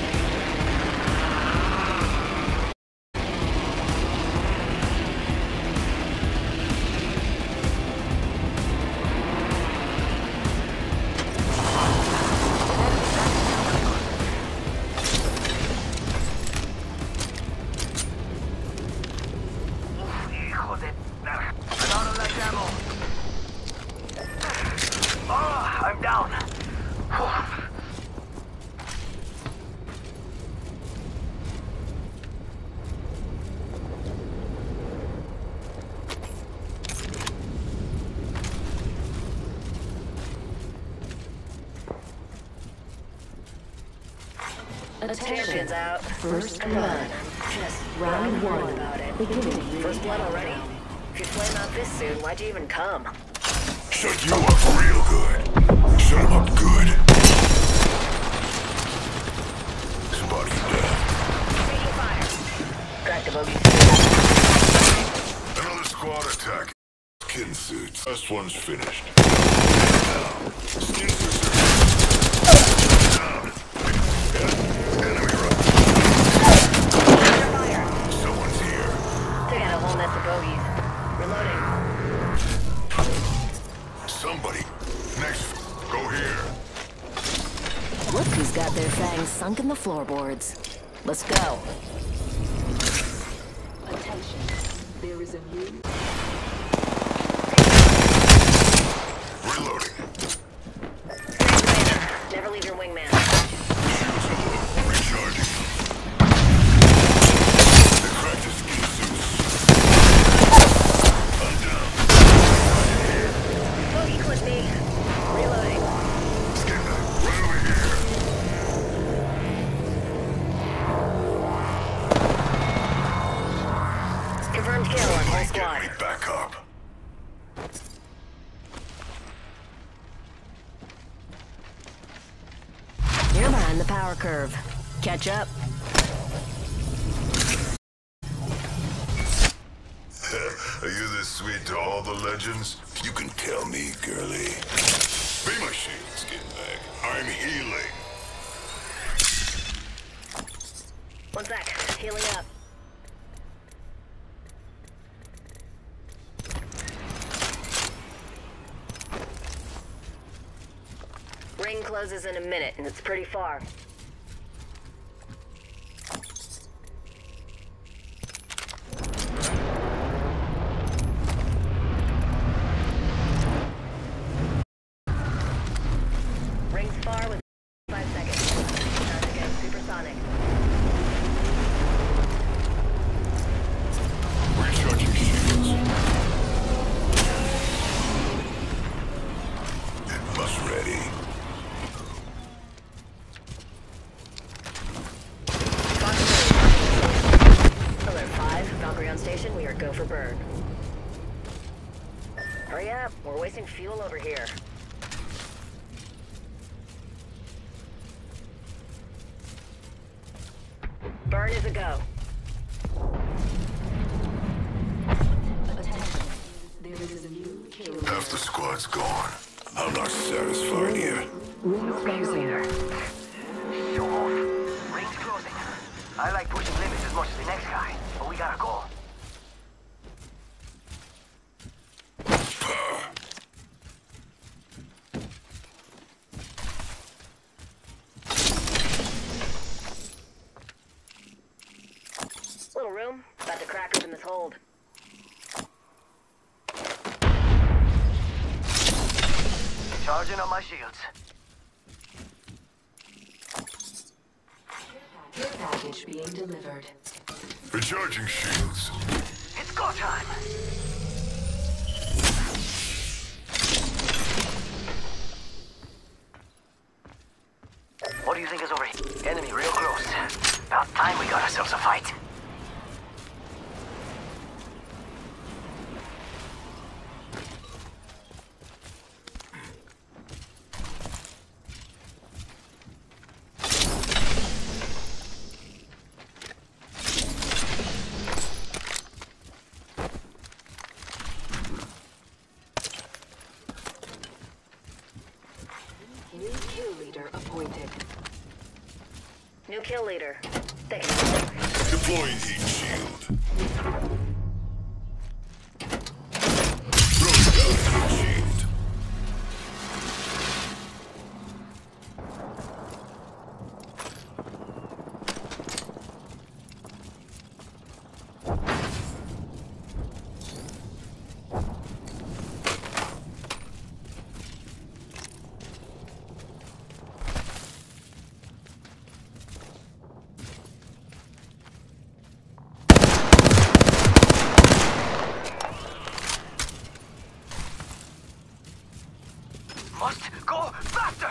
I'm down. Attention's out. First blood. Just Round one. about it. Beginning. First blood already? If you flame out this soon, why'd you even come? Shut you up real good. Shut him up good. Spot for death. Taking fire. Crack the bogey. Another squad attack. Skin suits. First one's finished. Now, skin suits are down. Enemy run. Fire. Someone's here. Took out a whole nest of bogeys. Reloading. Somebody. Next. Go here. Look who's got their fangs sunk in the floorboards. Let's go. Attention. There is a new... Reloading. Never leave your wingman. Shields are low. Recharging. They cracked his skin suits. I'm down. Bogey clip me. Reloading. Skin right over here. Confirmed kill on whole Get squad. me back up. You're behind the power curve. Catch up. Are you this sweet to all the legends? You can tell me, girlie. Be my shield, skin bag. I'm healing. One sec. Healing up. Ring closes in a minute, and it's pretty far. Rings far with five seconds. Time to go supersonic. Recharging shields. Bus ready. Alert five, Valkyrie on station, we are go for burn. Hurry up, we're wasting fuel over here. Burn is a go. Half the squad's gone. I'm not satisfied here. No games either. Show off. Ring's closing. I like pushing limits as much as the next guy, but we gotta go. Little room, about to crack open this hold. Charging on my shields. package being delivered. Recharging shields. It's go time! What do you think is over here? Enemy real close. About time we got ourselves a fight. New kill leader appointed. New kill leader. Thanks. Deploying heat shield. Throwing down heat shield. Must go faster!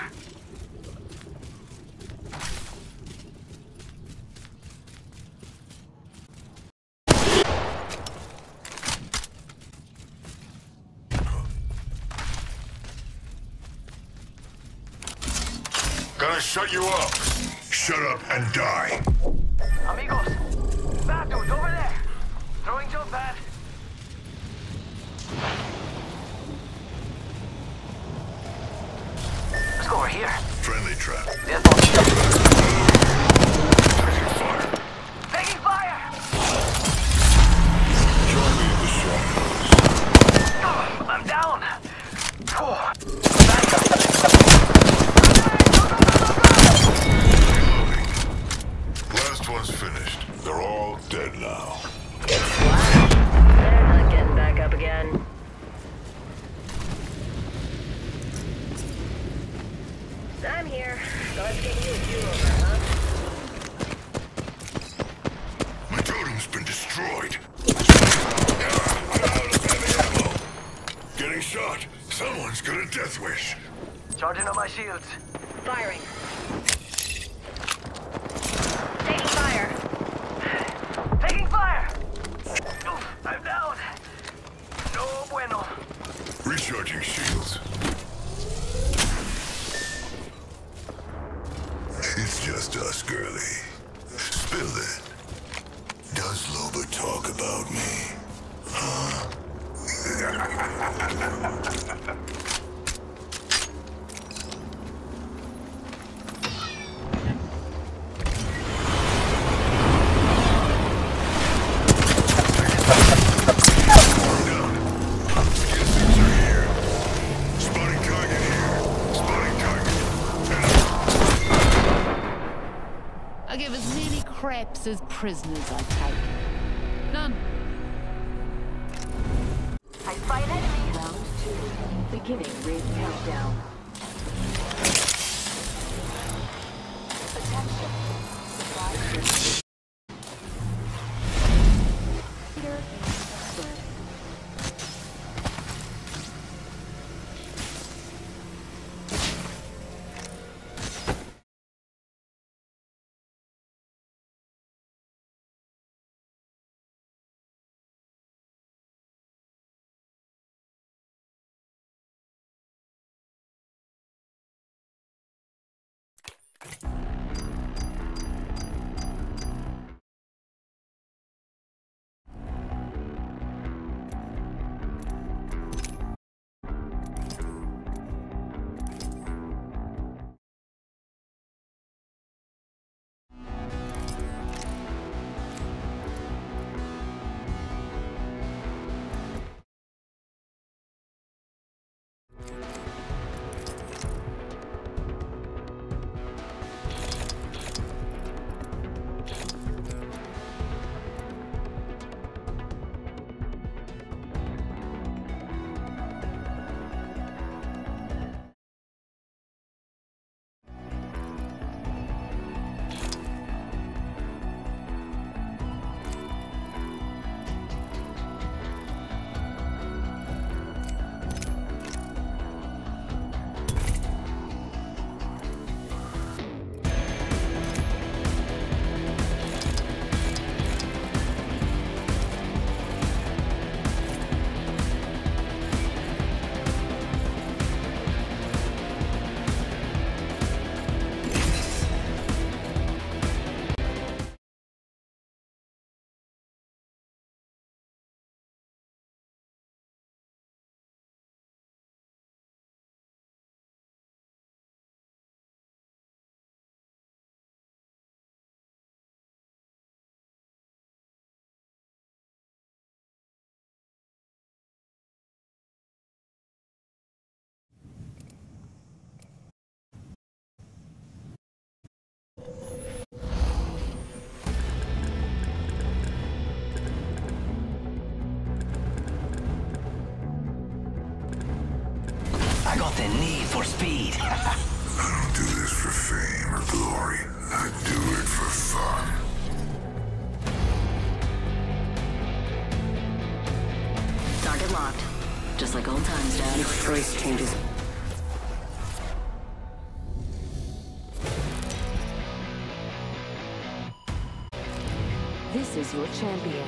Gonna shut you up. Shut up and die. Amigos, bad dudes over there. Throwing jump pad. Let's go over here. Friendly trap. There's no Taking fire. taking fire! Join me in the shadows. Oh, I'm down. Oh. Last one's finished. They're all dead now. Wow. They're not getting back up again. I'm here. So let's get you a few over, huh? My totem's been destroyed. Ah, I'm out of heavy ammo. Getting shot. Someone's got a death wish. Charging on my shields. Firing. Taking fire. Taking fire! Oof, I'm down. No bueno. Recharging shields. It's just us, girlie. Spill it. Does Loba talk about me? Huh? I give as many craps as prisoners I take. None. I fight enemy. Round two. Beginning ring countdown. Attention. Supply. Leader transferred. Just like old times, Dad. Your voice changes. This is your champion.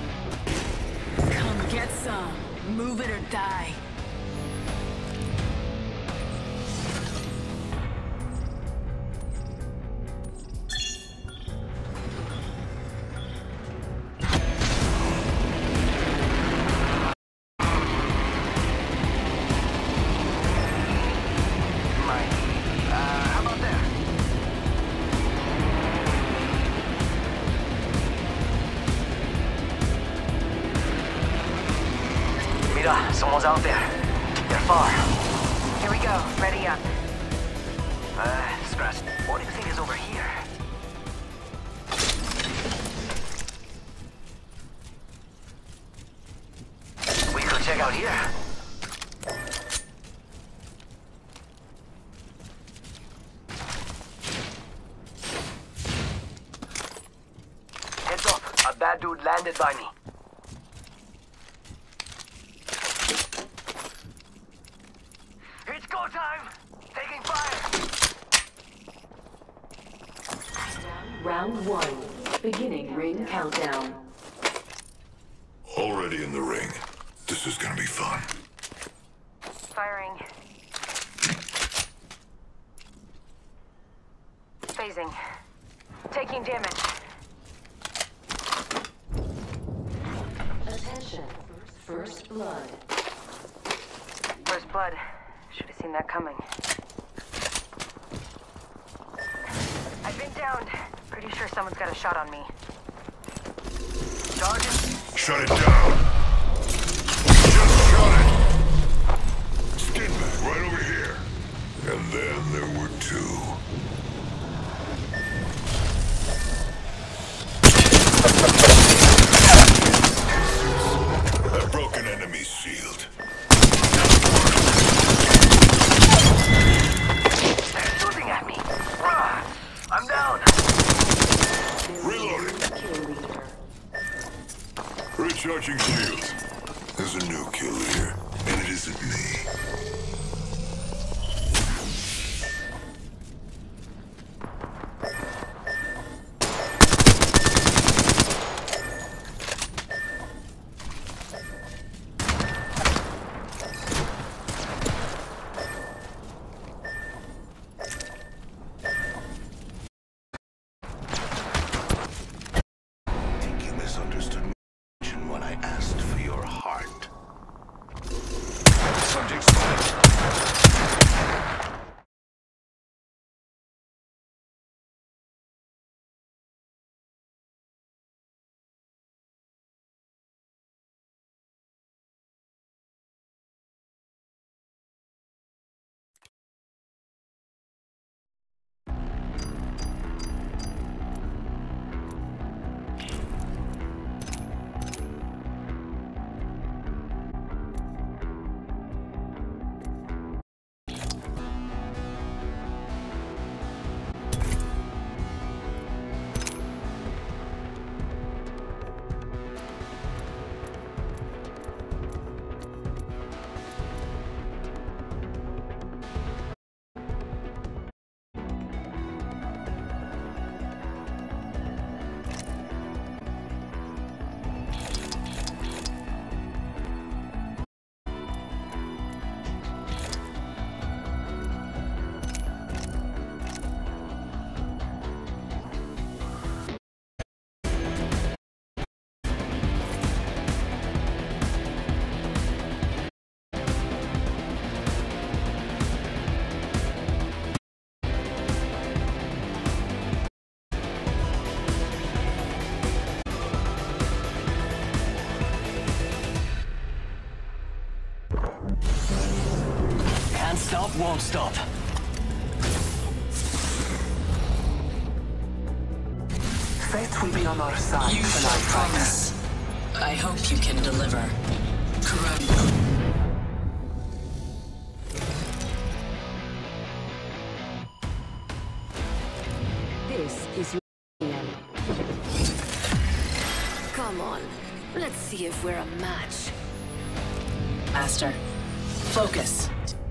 Come get some. Move it or die. Mira, someone's out there. They're far. Here we go. Ready up. Uh, scratch. What do you think is over here? We could check out here. Heads up. A bad dude landed by me. It's go time! Taking fire! Round one. Beginning ring countdown. Already in the ring. This is gonna be fun. Firing. Phasing. Taking damage. Attention. First blood. First blood. Should have seen that coming. I've been downed. Pretty sure someone's got a shot on me. Sergeant? Shut it down! Just shut it! Skin back right over here. And then there were two. That broken enemy's shield. They're shooting at me. I'm down. Reloading. Recharging shields. There's a new kill here, and it isn't me. Misunderstood me when I asked for your heart. Subject spotted. Can't stop, won't stop. Fate will be on our side You tonight, promise. I hope you can deliver. Correct. This is your end. Come on. Let's see if we're a match. Master, Focus.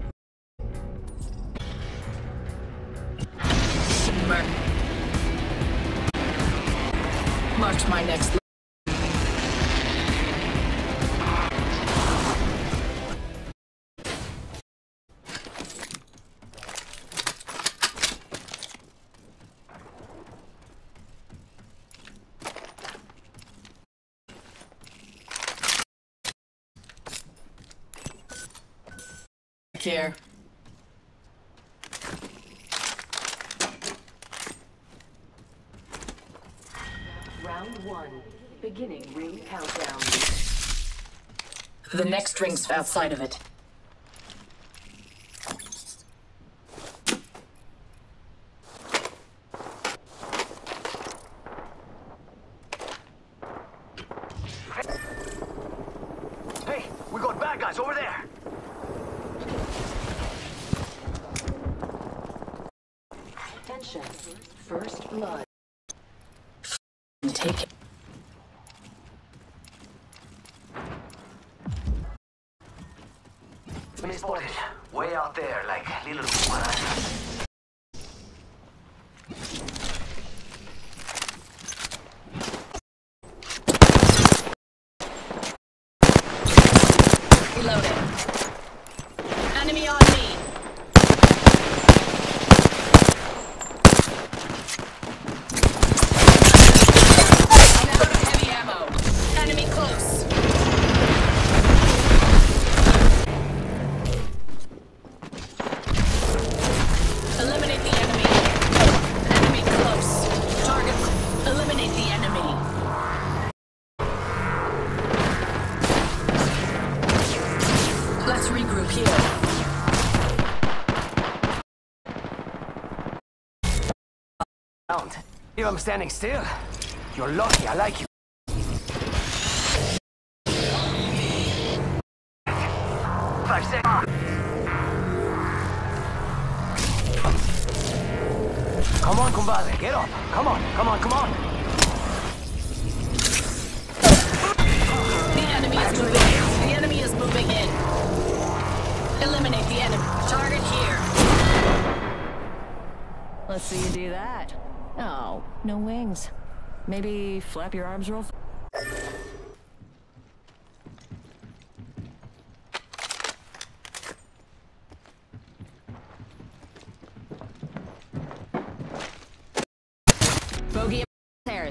Mark. Marked my next. Care. Round one. Beginning ring countdown. The next ring's outside of it. Hey, we got bad guys over there. Attention. First blood. Take it. Enemy spotted. Way out there, like little piranhas. Reloading. Enemy on me. If I'm standing still, you're lucky. I like you. Five seconds. Come on, compadre. Get up. Come on. Come on. Come on. The enemy is moving. The enemy is moving in. Eliminate the enemy. Target here. Let's see you do that. Oh, no wings. Maybe flap your arms real fast. Bogey there.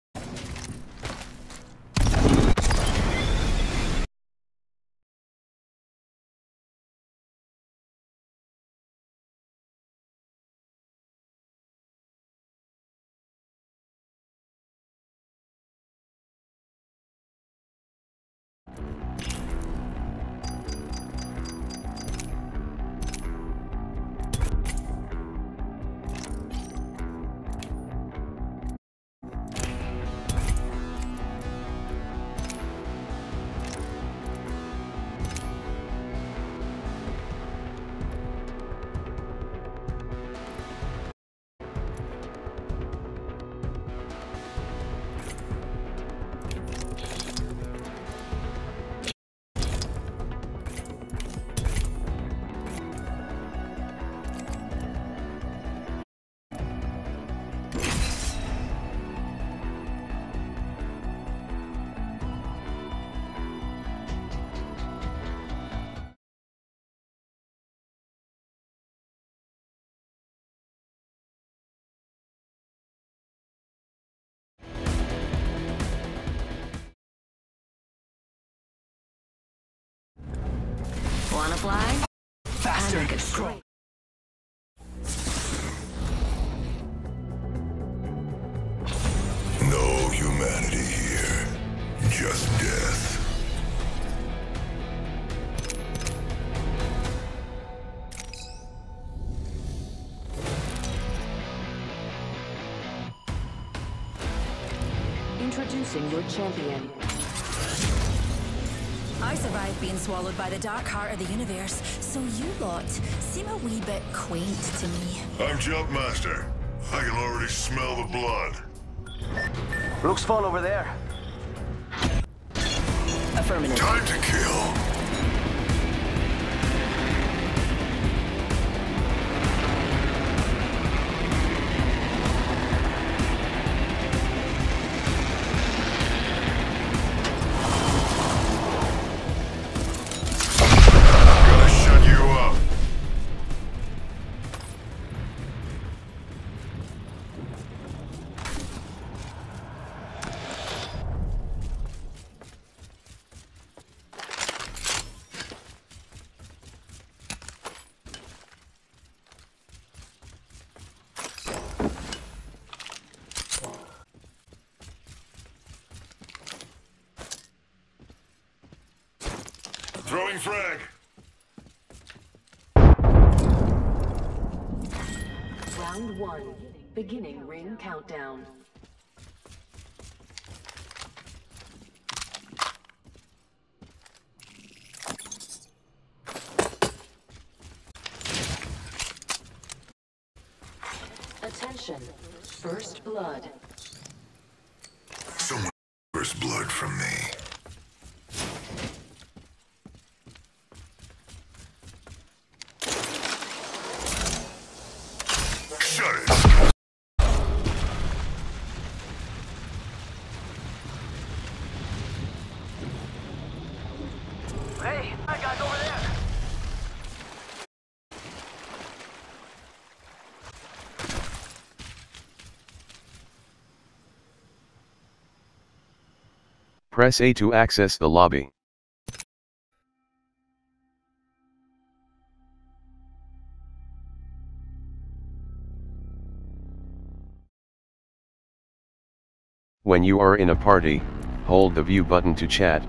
Wanna fly? Faster. I scroll. No humanity here. Just death. Introducing your champion. I survived being swallowed by the dark heart of the universe, so you lot seem a wee bit quaint to me. I'm Jumpmaster. I can already smell the blood. Looks fun over there. Affirmative. Time to kill. Throwing frag. Round one. Beginning ring countdown. Attention. First blood. Someone first blood from me. Shut it. Hey, that guy's over there. Press A to access the lobby. When you are in a party, hold the view button to chat.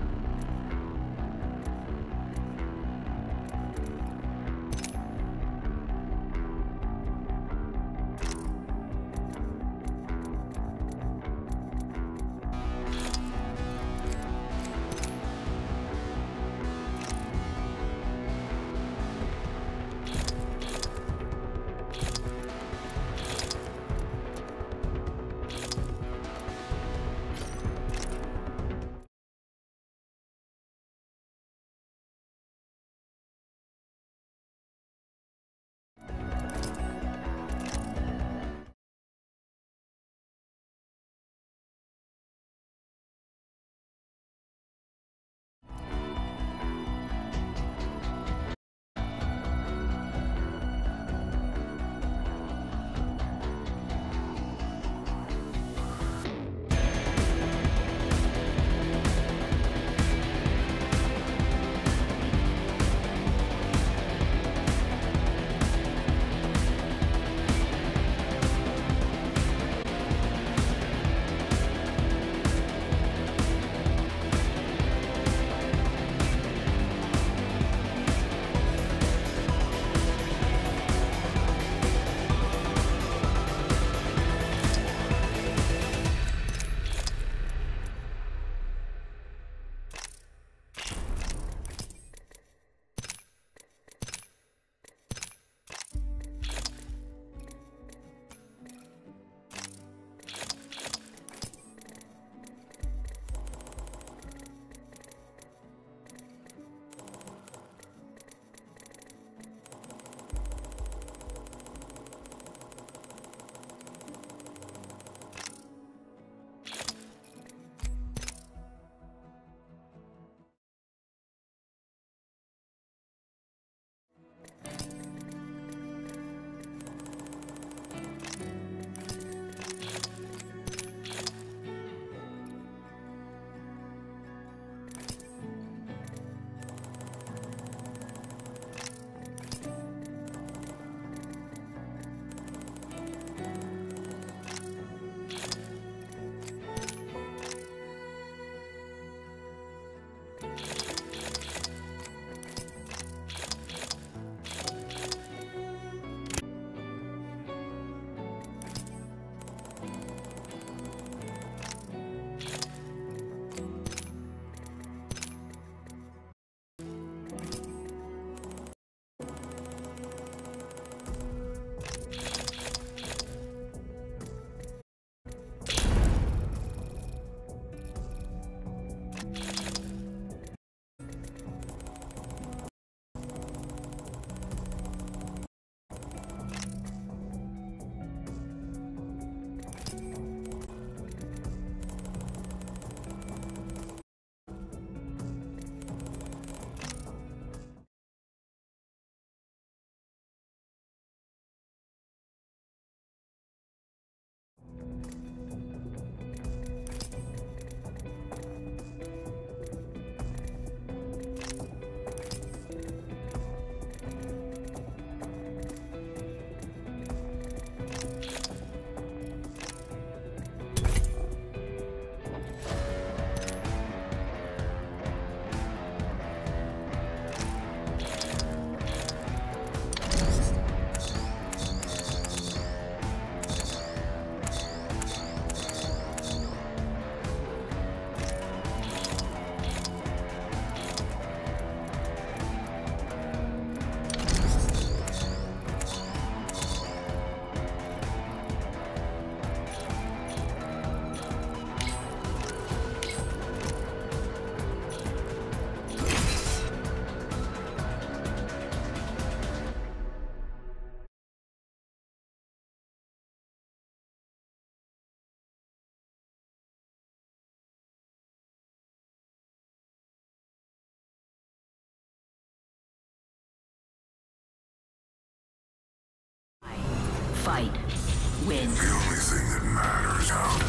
fight wins. The only thing that matters now.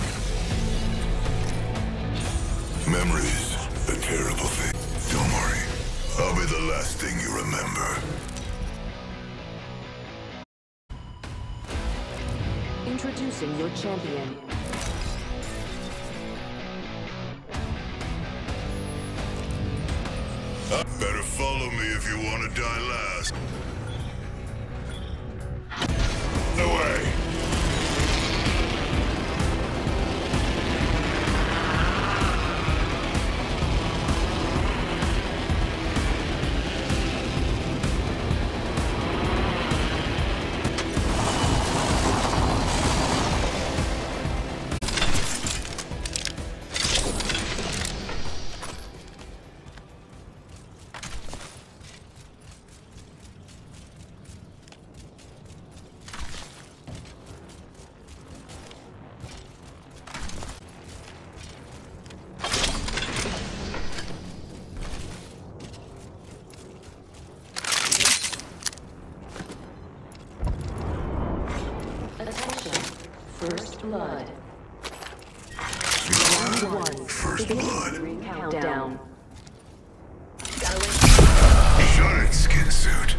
Memories, a terrible thing. Don't worry. I'll be the last thing you remember. Introducing your champion. Uh, better follow me if you want to die last. Away! First blood. Round one. First blood. Countdown. Shut it, skin suit.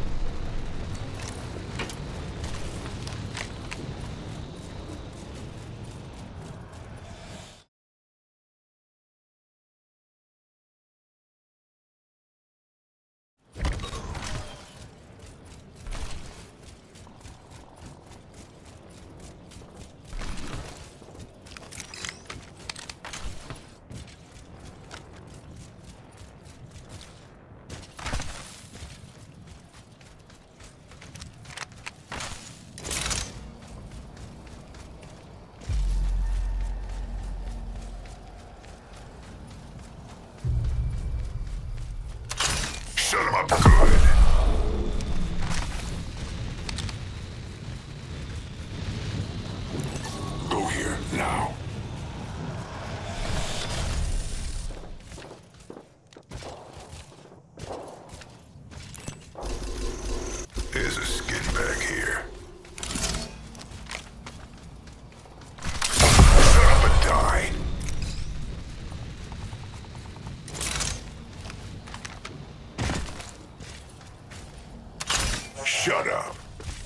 Shut him up good. Go here, now. There's a skin bag here. Shut up and die. Shut up.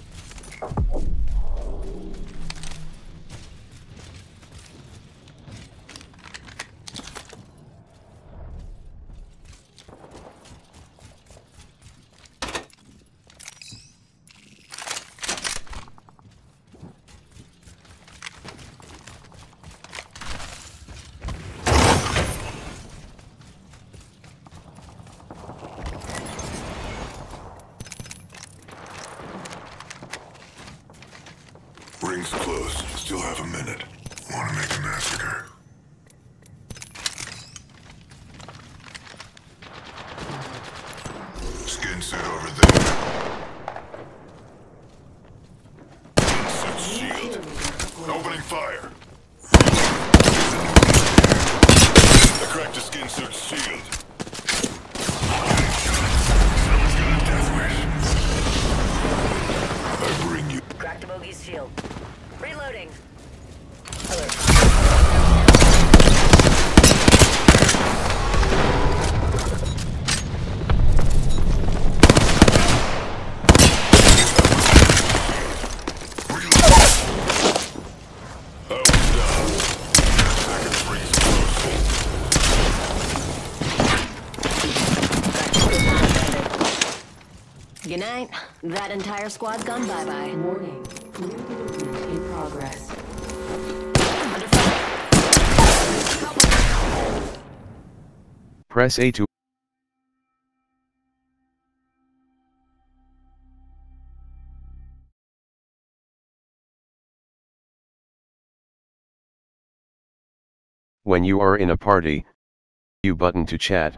Ring's closed. Still have a minute. Want to make a massacre? Skin suit over there. Suit shield. Opening fire. I cracked the skin suit's shield. Someone's got a death wish. I bring you. Cracked a bogey's shield. Reloading. Good night. That entire squad's gone bye-bye. Warning. In progress. Press A to when you are in a party, U button to chat.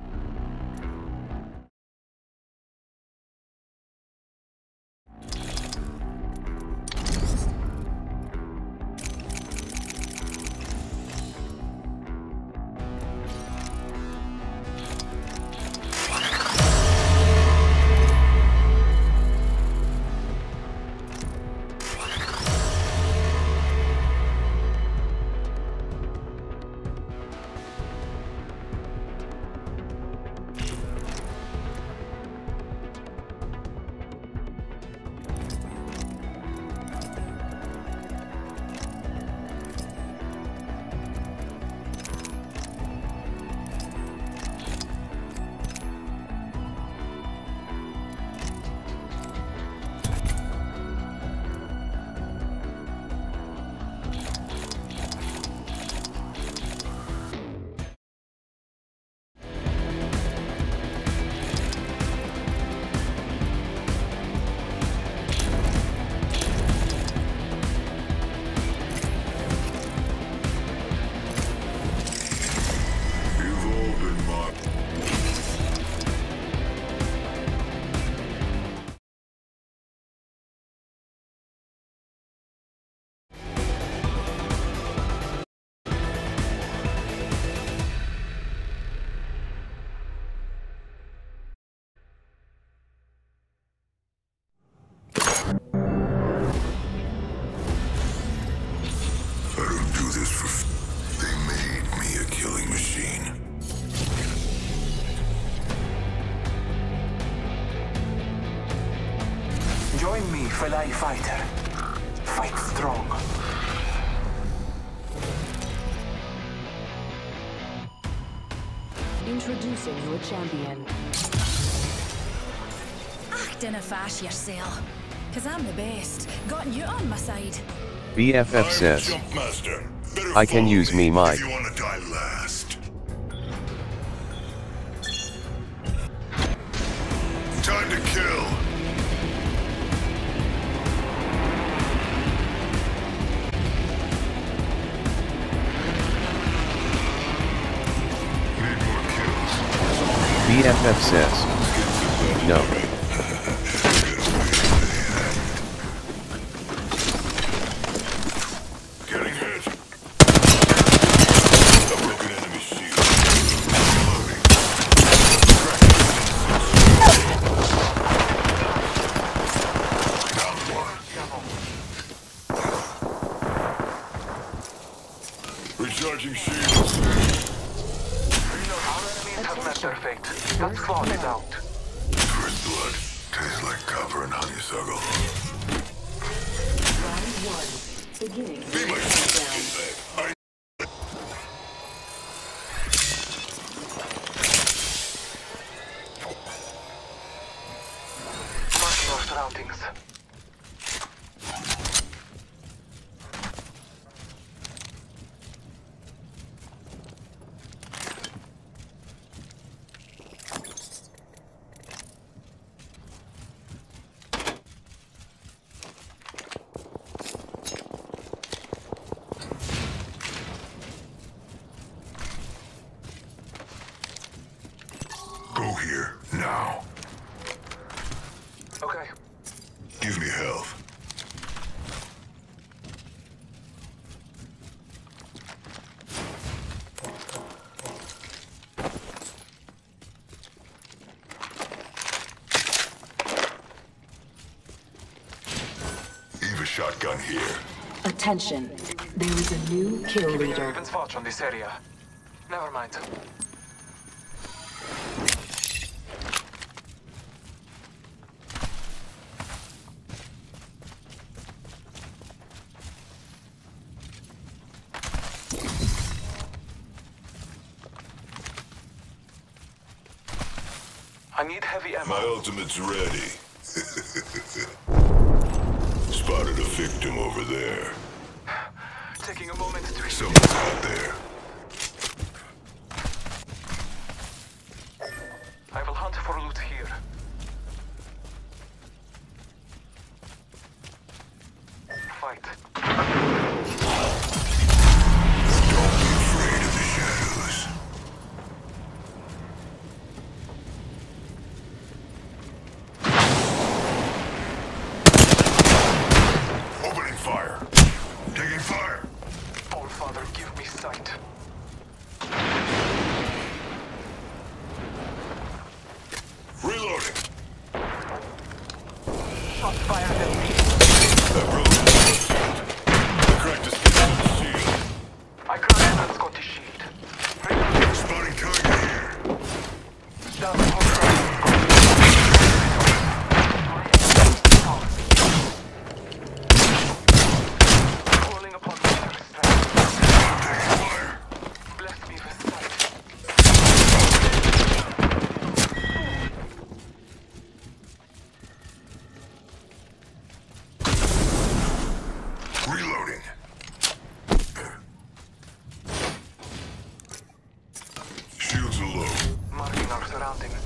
Felai fighter. Fight strong. Introducing your champion. Act in a fash yourself. Cause I'm the best. Got you on my side. B F F says, Jumpmaster. Better I can follow use me mic. If you want to die last. Time to kill. B F F says, no. Getting hit. A broken enemy shield. Reloading. Down one. Recharging shields. Our enemies have met their fate. That squad is out. First blood. Tastes like copper and honeysuckle. Round one. Beginning. Be my skinbag. I Marking our surroundings. go here now. Okay. Give me health. Eva shotgun here. Attention. There is a new kill Keeping leader. Raven's watch on this area. Never mind. I need heavy ammo. My ultimate's ready. Spotted a victim over there. Taking a moment to... Someone's out there. I will hunt for loot here. Fight. Don't be afraid of the shadows. Opening fire. Taking fire. All Father, give me sight. Reloading. Shot fired at me. That broke. I cracked his shield. I cracked that Scottish shield. Reloading. Spotting target here. Down the hostile. Calling upon my strength. Taking fire. Bless me with sight. Reloading. Shields are low. Marking our surroundings.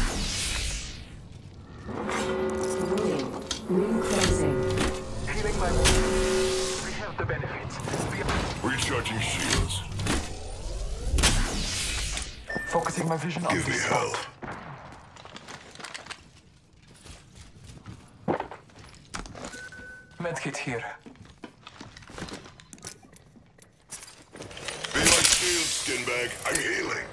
Warning. Ring closing. Healing my wounds. We have the benefits. We are Recharging shields. focusing my vision on Give me this health. spot. Medkit here. Be my shield, skinbag. I'm healing.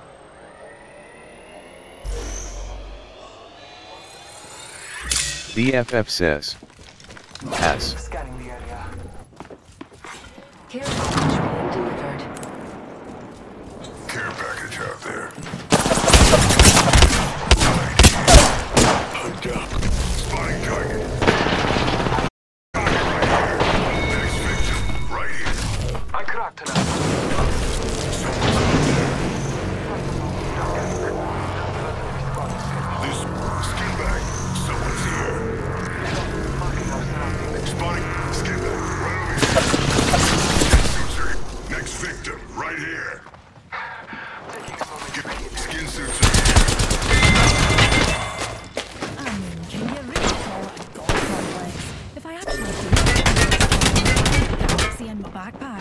B F F says. Pass. Scanning the area. Care package being delivered. Care package out there. Right here. Hunt down. Spotting target. Skin suits are I mean, can you really call it a god complex? If I actually do it, a galaxy in my backpack.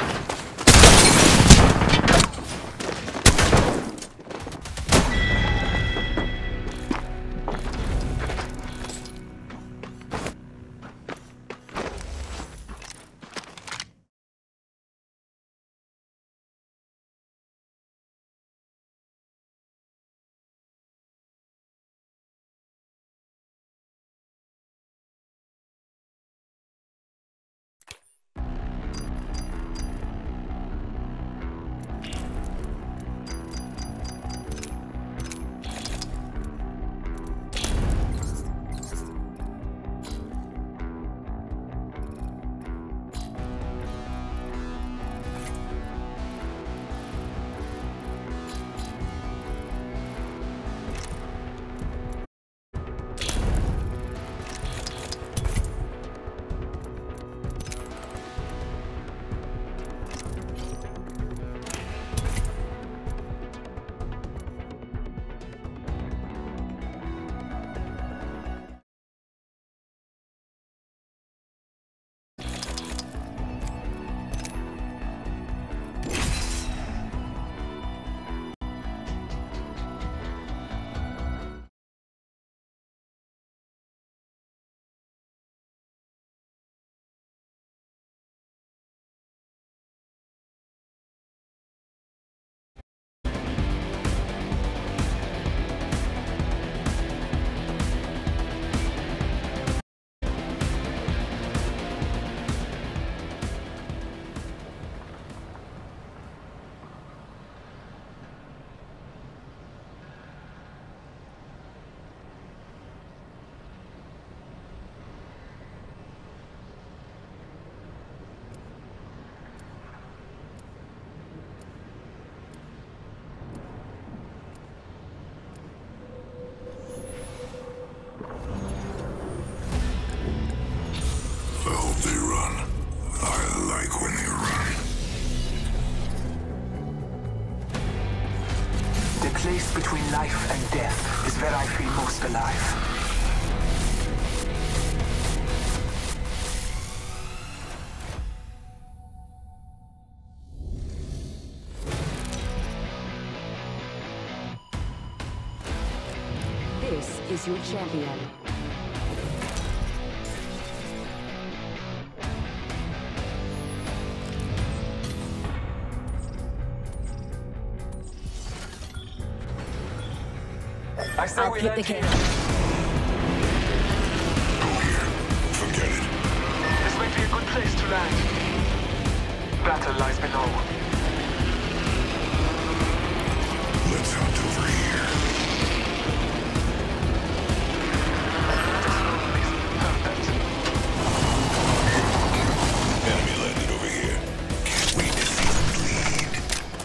place between life and death is where I feel most alive. This is your champion. I say I'll we keep the land kill. here. Forget it. This might be a good place to land. Battle lies below. Let's hunt over here. Enemy landed over here. Can't wait to see them bleed.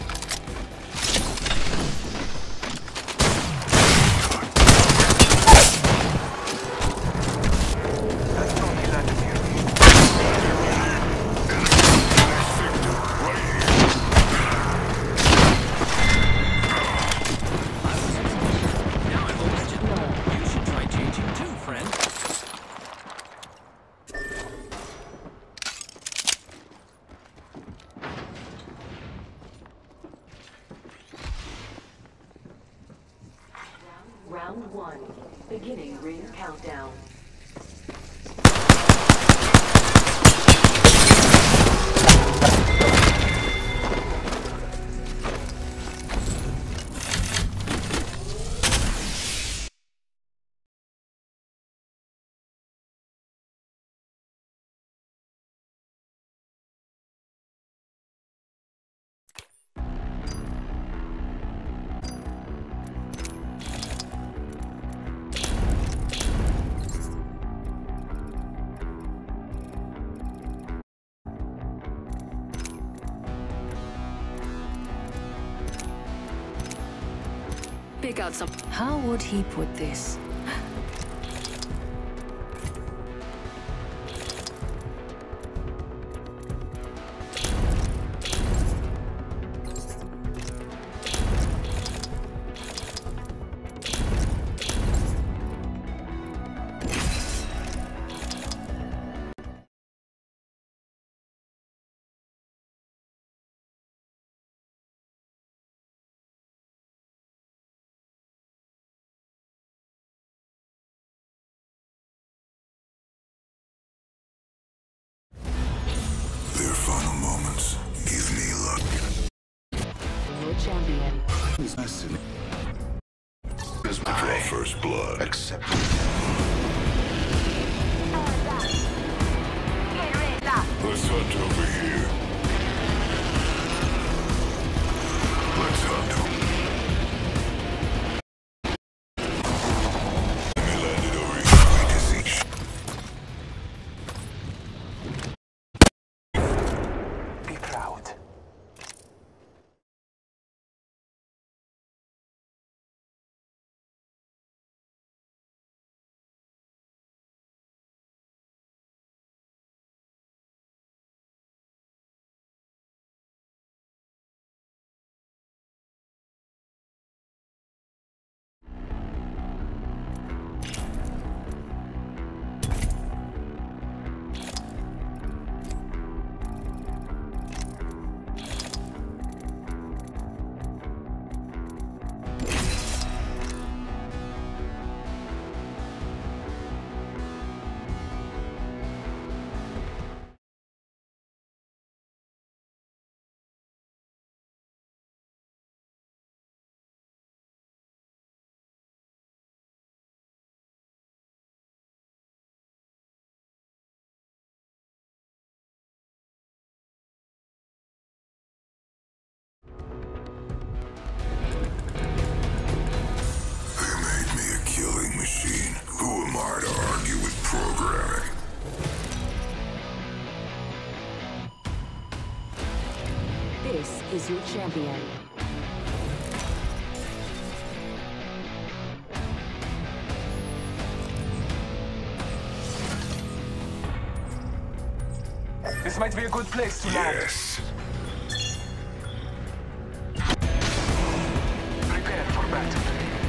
Round one. Beginning ring countdown. Pick out some. How would he put this? champion. Is my first blood. Accept. Let's hunt over here. Let's hunt over. Let me land it over here. Wait to see. Be proud. Who am I to argue with programming? This is your champion. This might be a good place to land. Yes. Prepare for battle.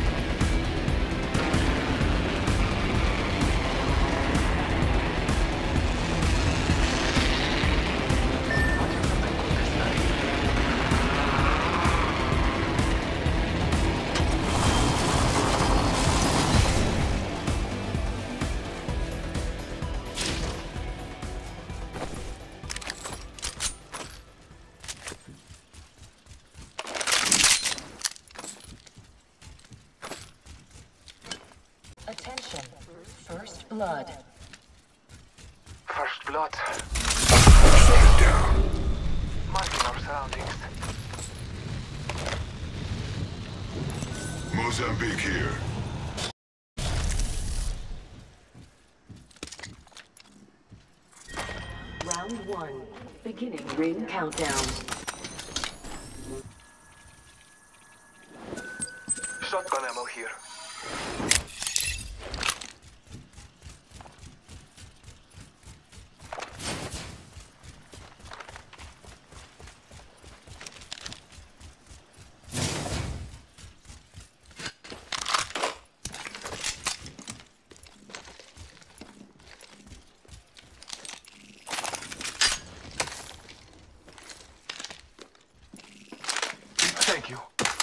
Attention. First blood. First blood. Shut it down. Marking our surroundings. Mozambique here. Round one. Beginning ring countdown. Shotgun ammo here. Thank you.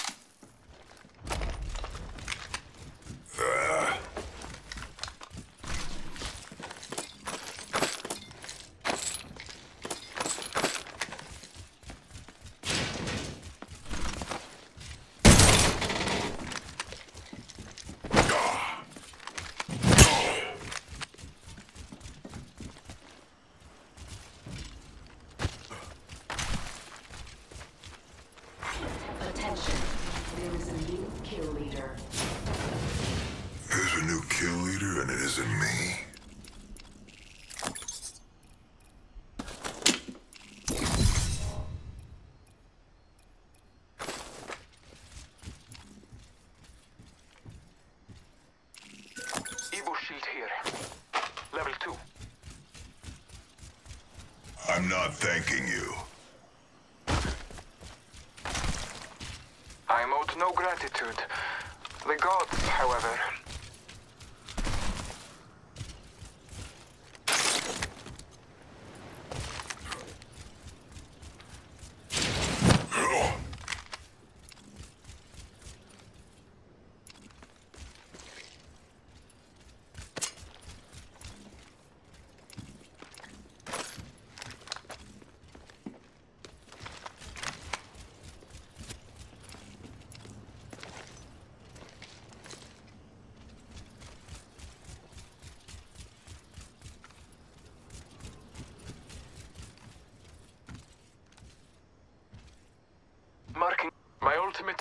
Uh. Attention. There is a new kill leader. There's a new kill leader and it isn't me? Evo shield here. Level two. I'm not thanking you. I'm owed no gratitude. The gods, however.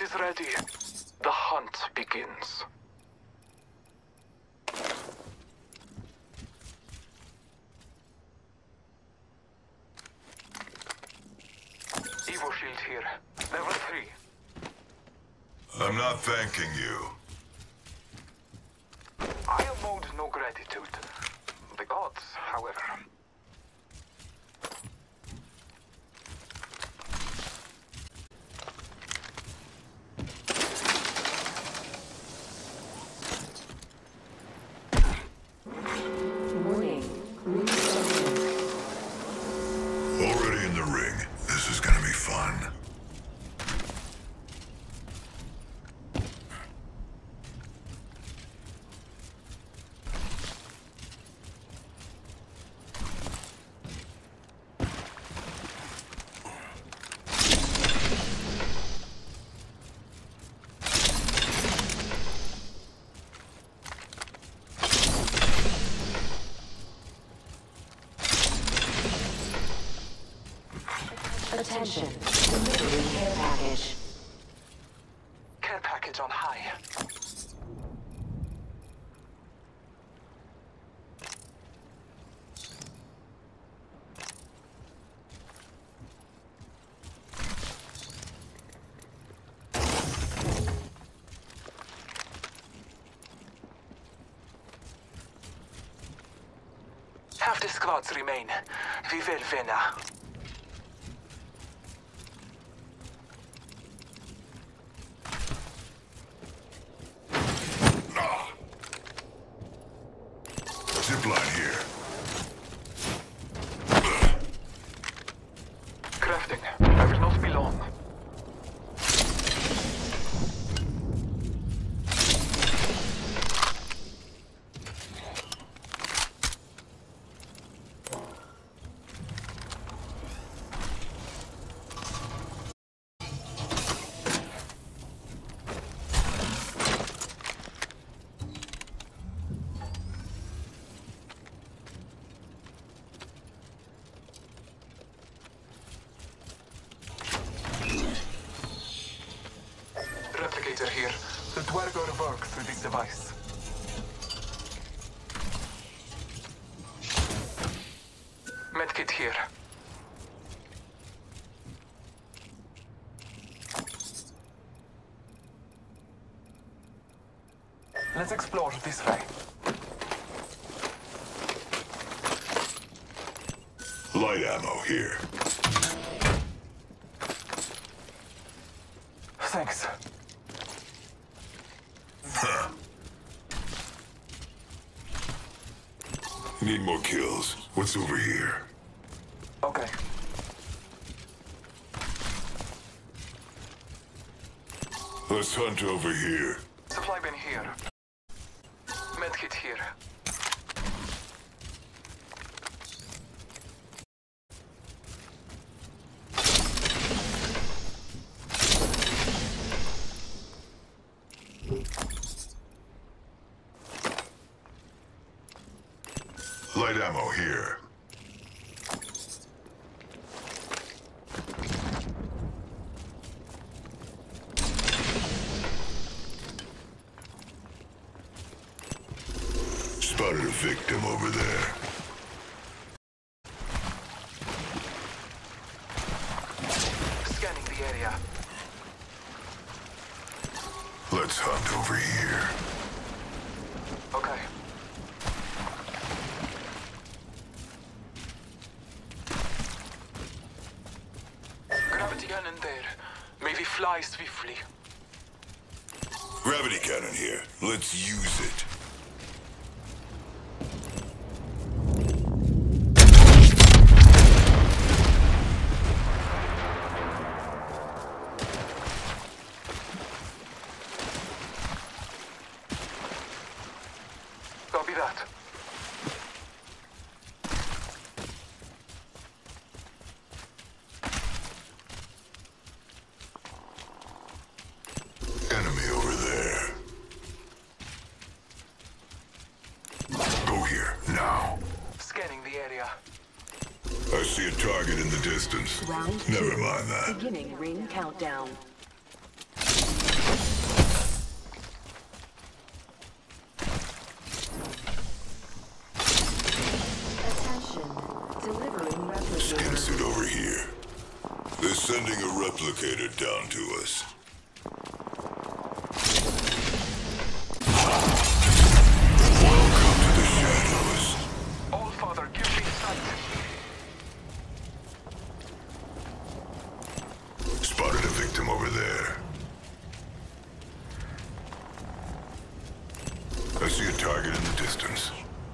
is ready. The hunt begins. Evo shield here. Level three. I'm not thanking you. I am owed no gratitude. The gods, however. Already in the ring. This is gonna be fun. Attention, delivering care package. Care package on high. Half the squads remain. We will win now. Zipline here. Crafting. I will not be long. Replicator here. The Dwergo works through this device. Medkit here. Let's explore this way. Light ammo here. Thanks. Huh. Need more kills. What's over here? Okay. Let's hunt over here. Supply bin here. Medkit here. Light ammo here. Spotted a victim over there. Scanning the area. Let's hunt over here. Okay. Gravity cannon there. May we fly swiftly. Gravity cannon here. Let's use it. Copy that. Enemy over there. Go here, now. Scanning the area. I see a target in the distance. Round Never two. mind that. Beginning ring countdown. sending a replicator down to us. Welcome to the shadows. All Father, give me sight. Spotted a victim over there. I see a target in the distance.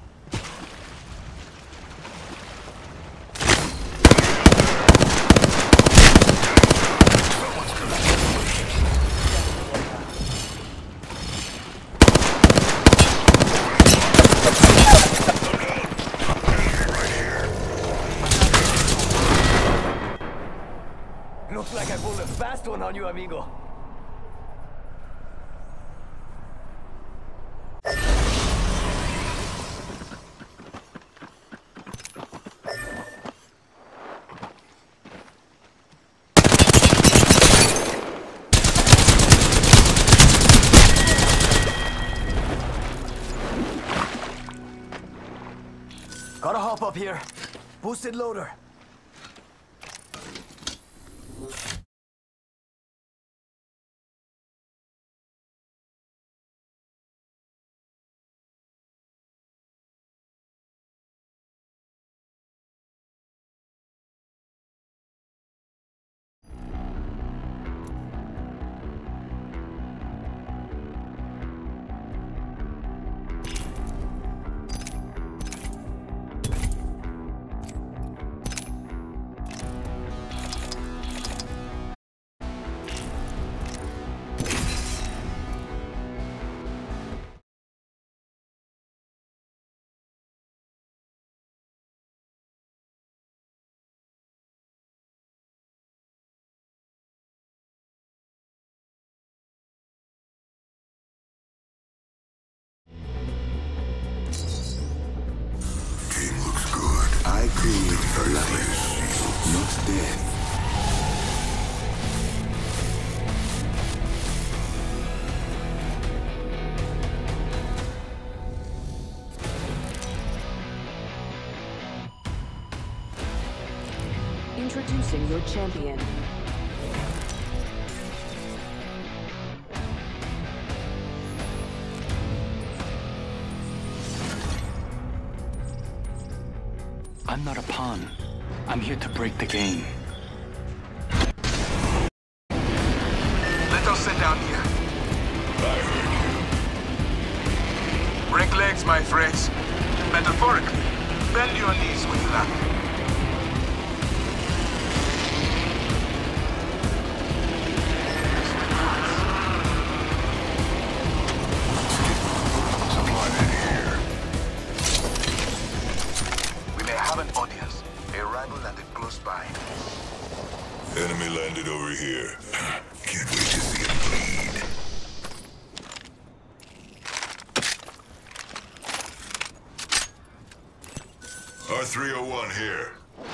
Looks like I pulled a fast one on you, amigo. Gotta hop up here. Boosted loader. I create for life, not death. Introducing your champion. I'm not a pawn. I'm here to break the game. Let us sit down here. I heard you. Break legs, my friends. Metaphorically, bend your knees with luck. Enemy landed over here. Can't wait to see him bleed. R three oh one here.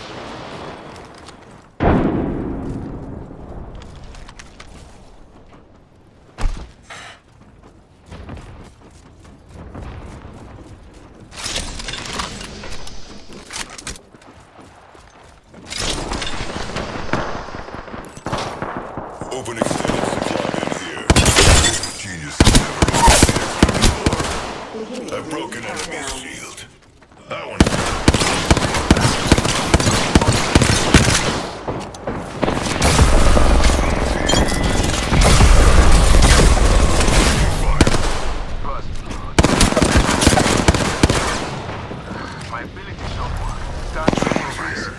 Open extended supply in here. Genius never before. I've broken enemy's shield. That one's My ability so far. Start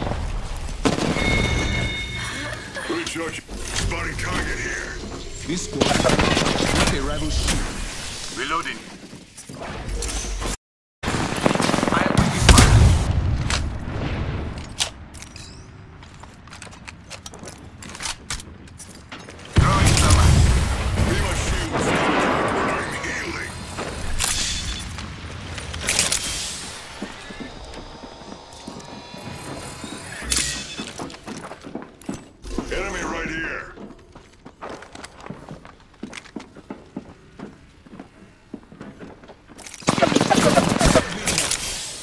recharge. Spotting target here. This squad is a rival shoot. Reloading. Enemy right here.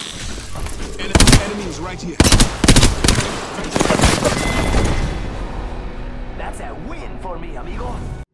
Enemy, enemy is right here. me, amigo.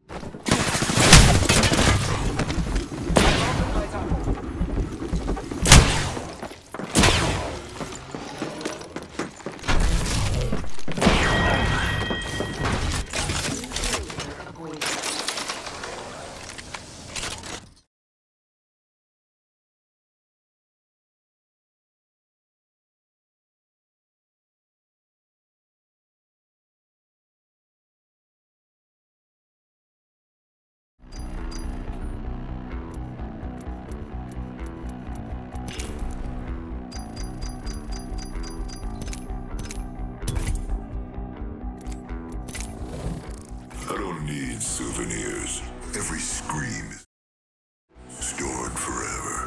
I don't need souvenirs. Every scream is stored forever.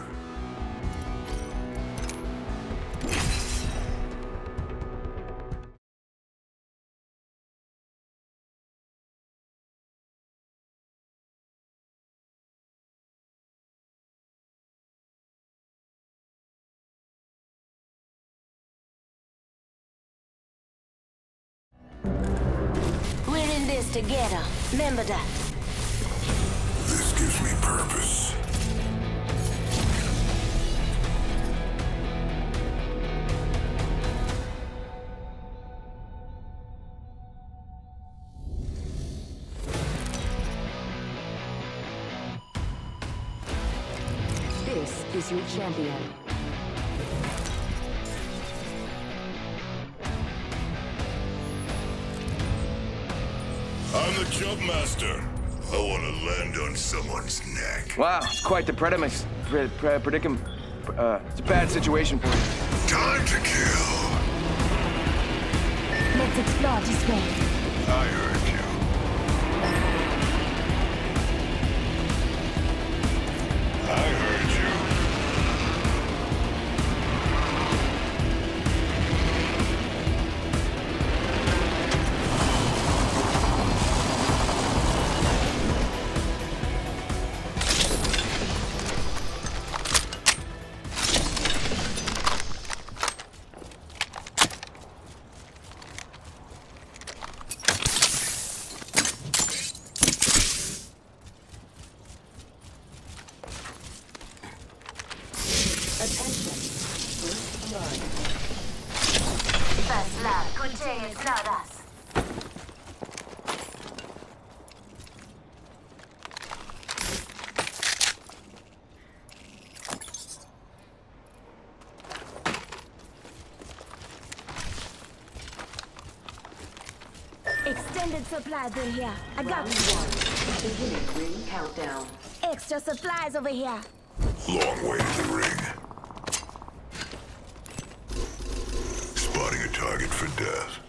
We're in this together. Remember that. This gives me purpose. This is your champion. I'm the jump master. I want to land on someone's neck. Wow, it's quite the predicament. Pre pre predicament. Uh, it's a bad situation for you. Time to kill. Let's explore this way. I heard you. I heard you. First love, continues not us. Extended supply bin here. I got Round one. Beginning ring countdown. extra supplies over here. Long way to the ring. Spotting a target for death.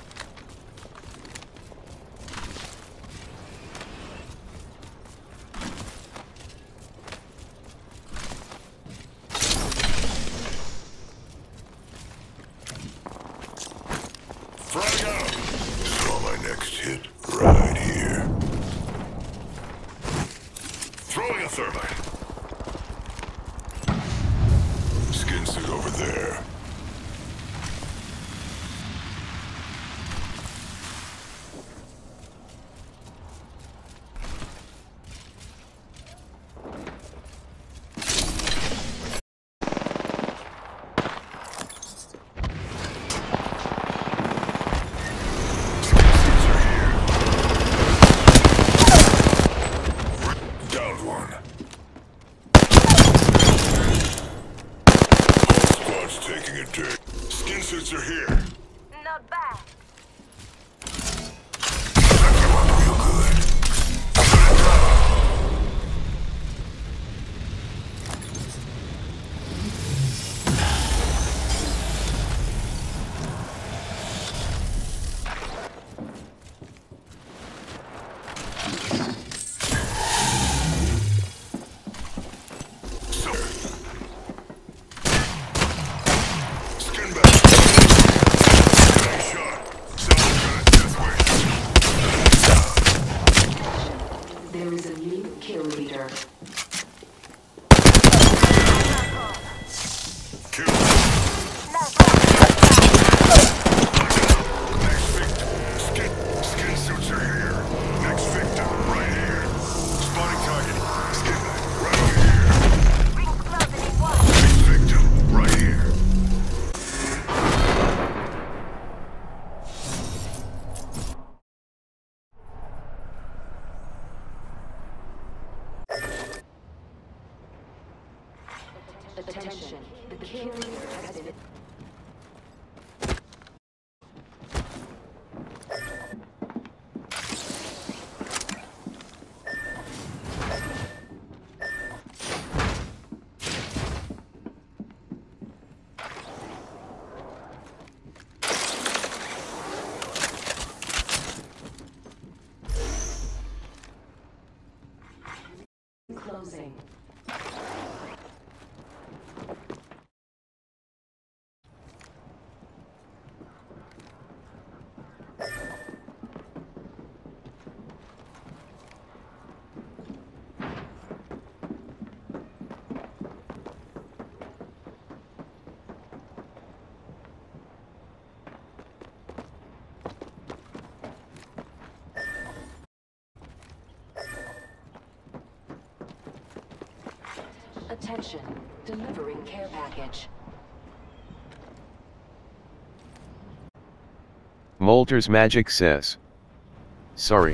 Frag out! Saw my next hit right here. Throwing a thermite. Skin suit over there. Downed one. Whole squad's taking a dig. Skin suits are here. Not bad. Real good. So, skin back. Nice shot. Someone got a death wish. There is a new kill leader. Kill. Next victim. Skin, skin suits are here. Next victim. Attention, the kill leader has been... Closing. Attention, delivering care package. Molter's Magic says. Sorry.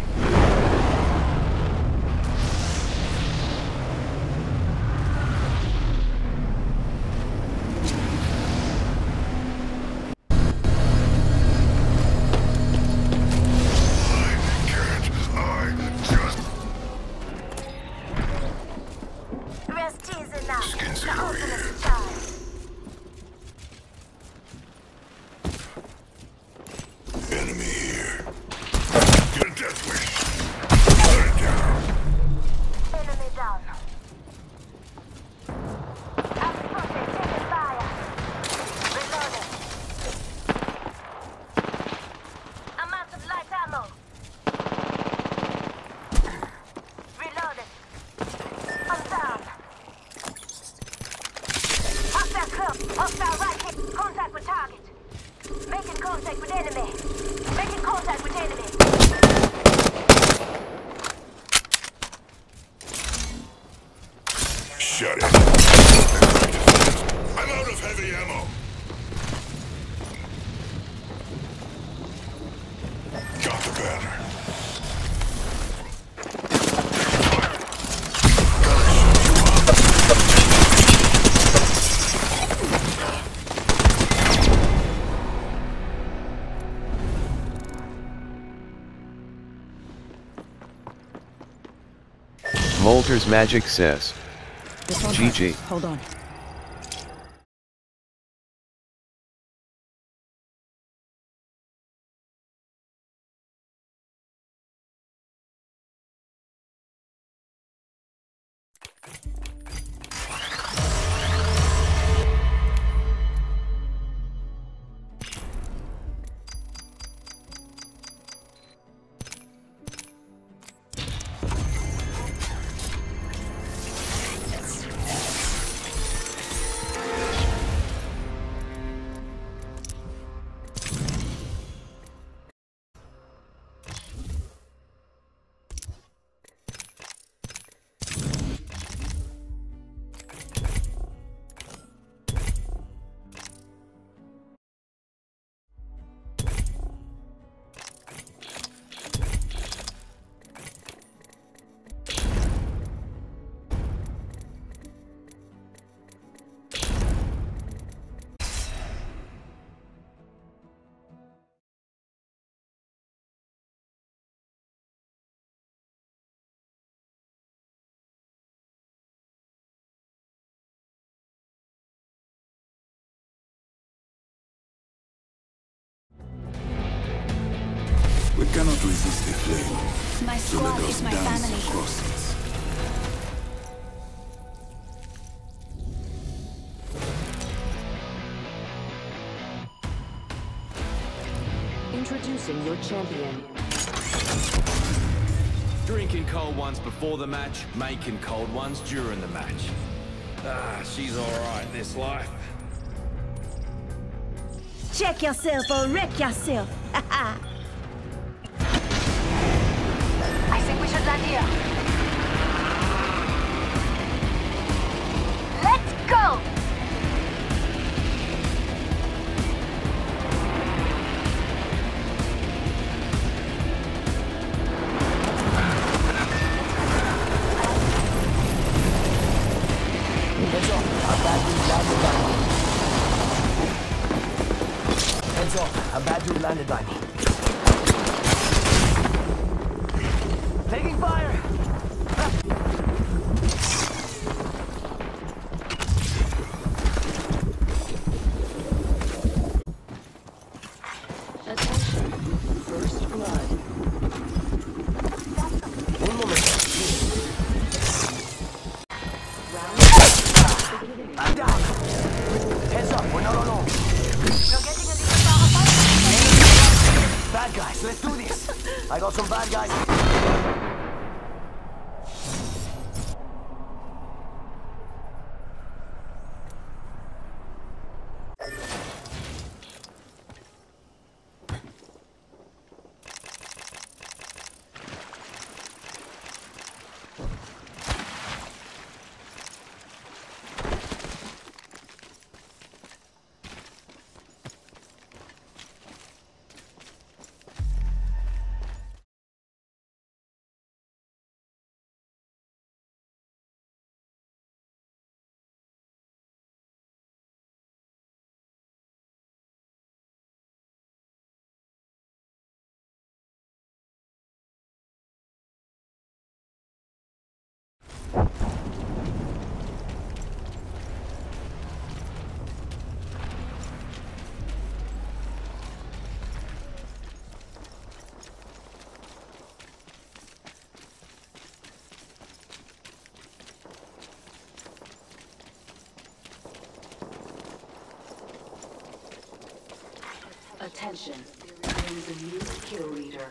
Hostile right hit. Contact with target. Making contact with enemy. Making contact with enemy. Shut it. I'm out of heavy ammo. Got the banner. Molter's Magic says. G G. Hold on. We cannot resist the flame. My So let squad us is my dance family. across it. Introducing your champion. Drinking cold ones before the match, making cold ones during the match. Ah, she's alright this life. Check yourself or wreck yourself. I think we should land here. Let's go! Heads up, I'm back bad dude landed by me. Heads up, a bad dude landed by me. Taking fire! Attention, first blood. One moment. I'm down. Heads up, we're not alone. Bad guys, let's do this. I got some bad guys. Attention, there is a new kill leader.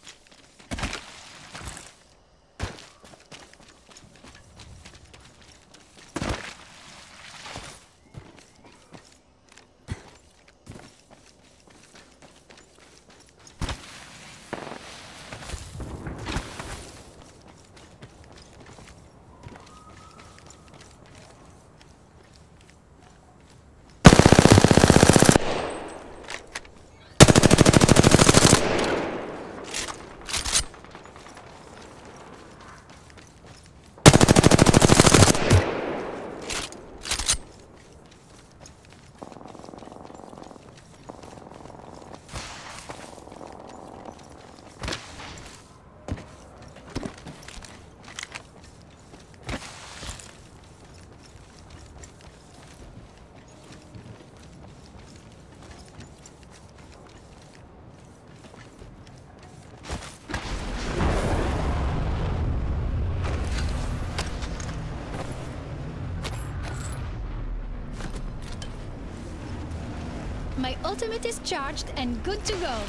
My ultimate is charged and good to go.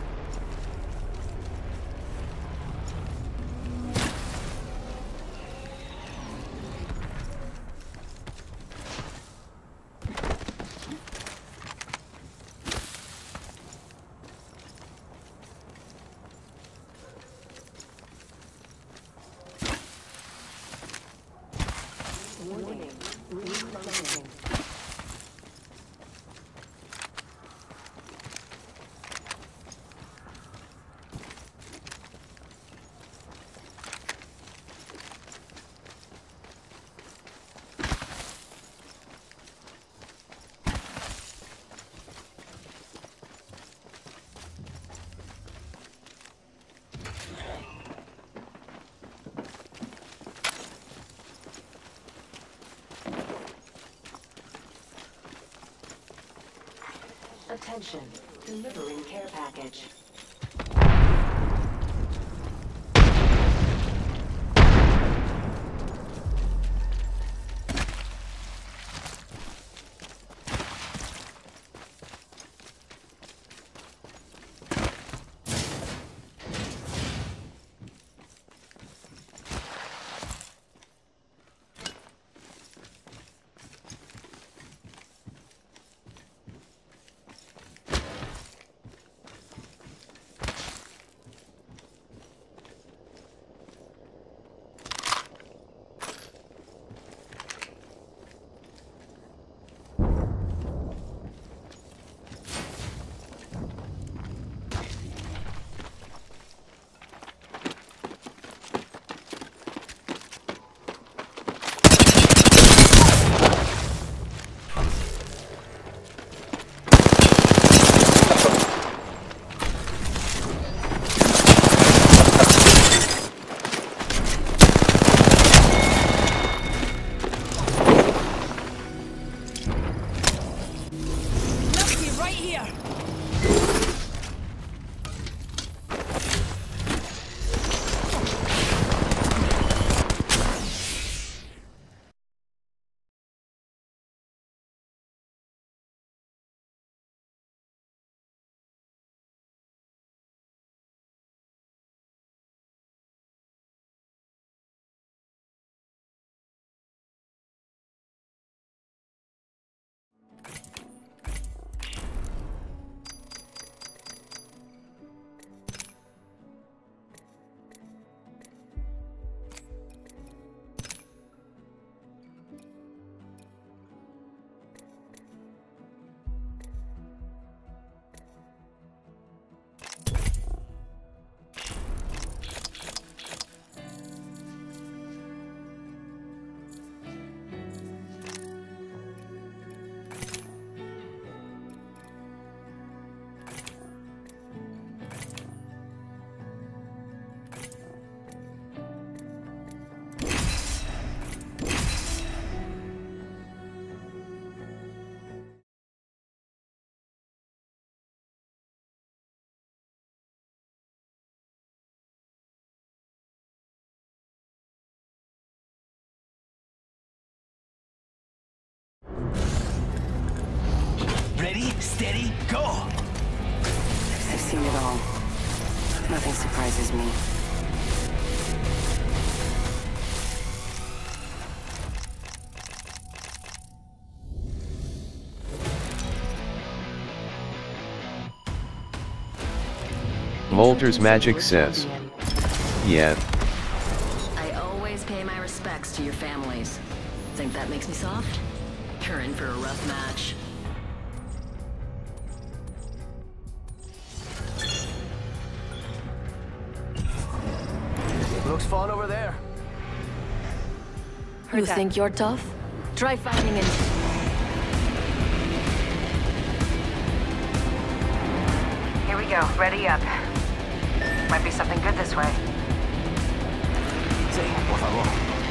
Warning, reloading. Attention, delivering care package. Steady, go! I've seen it all. Nothing surprises me. Molter's Magic says. Yeah. I always pay my respects to your families. Think that makes me soft? You're in for a rough match. Looks fun over there. You think you're tough? Try fighting in... Here we go. Ready up. Might be something good this way. Sí, por favor.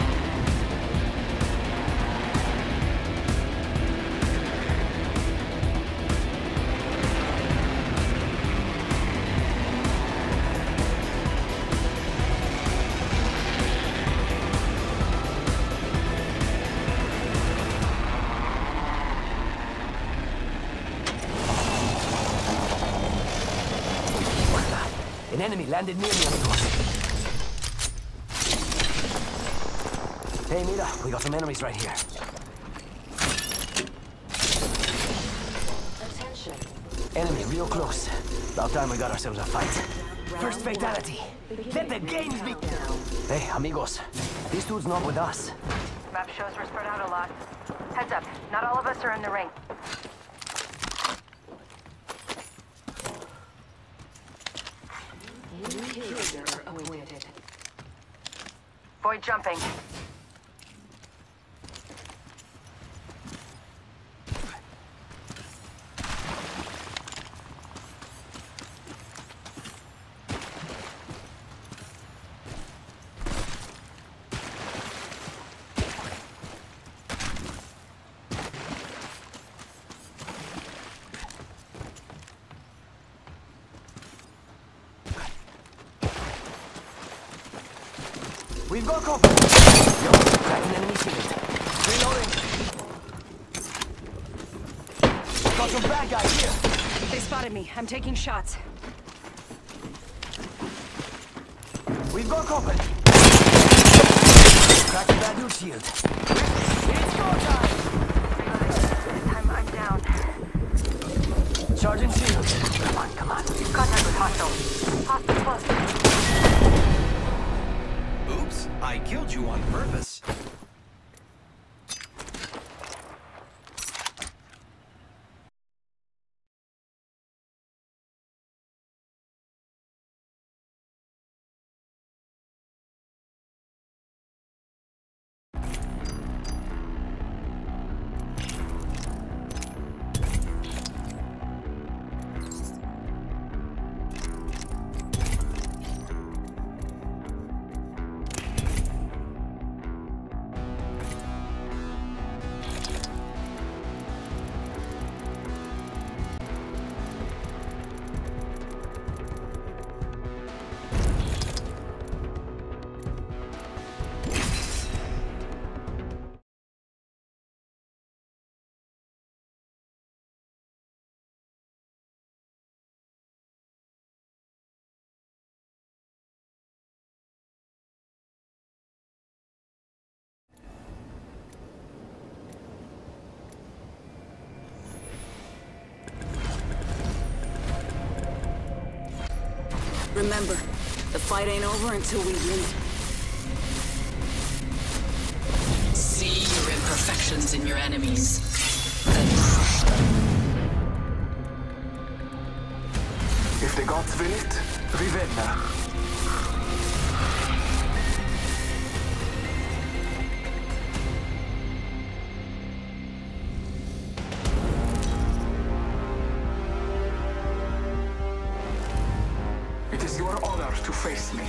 An enemy landed near me, amigos. Hey, mira, we got some enemies right here. Attention. Enemy real close. About time we got ourselves a fight. First fatality. Let the games be... Hey, amigos. This dude's not with us. Map shows we're spread out a lot. Heads up. Not all of us are in the ring. Void jumping. We've got company. Yo, cracked an enemy shield. Reloading. Got some bad guys here. They spotted me. I'm taking shots. We've got company. Cracked a bad dude shield. It's go time. This time I'm down. Charging shield. Come on, come on. Contact with hostile. Hostile close. Oops, I killed you on purpose. Remember, the fight ain't over until we win it. See your imperfections in your enemies, then crush them. If the gods will it, Vivenna. It is your honor to face me.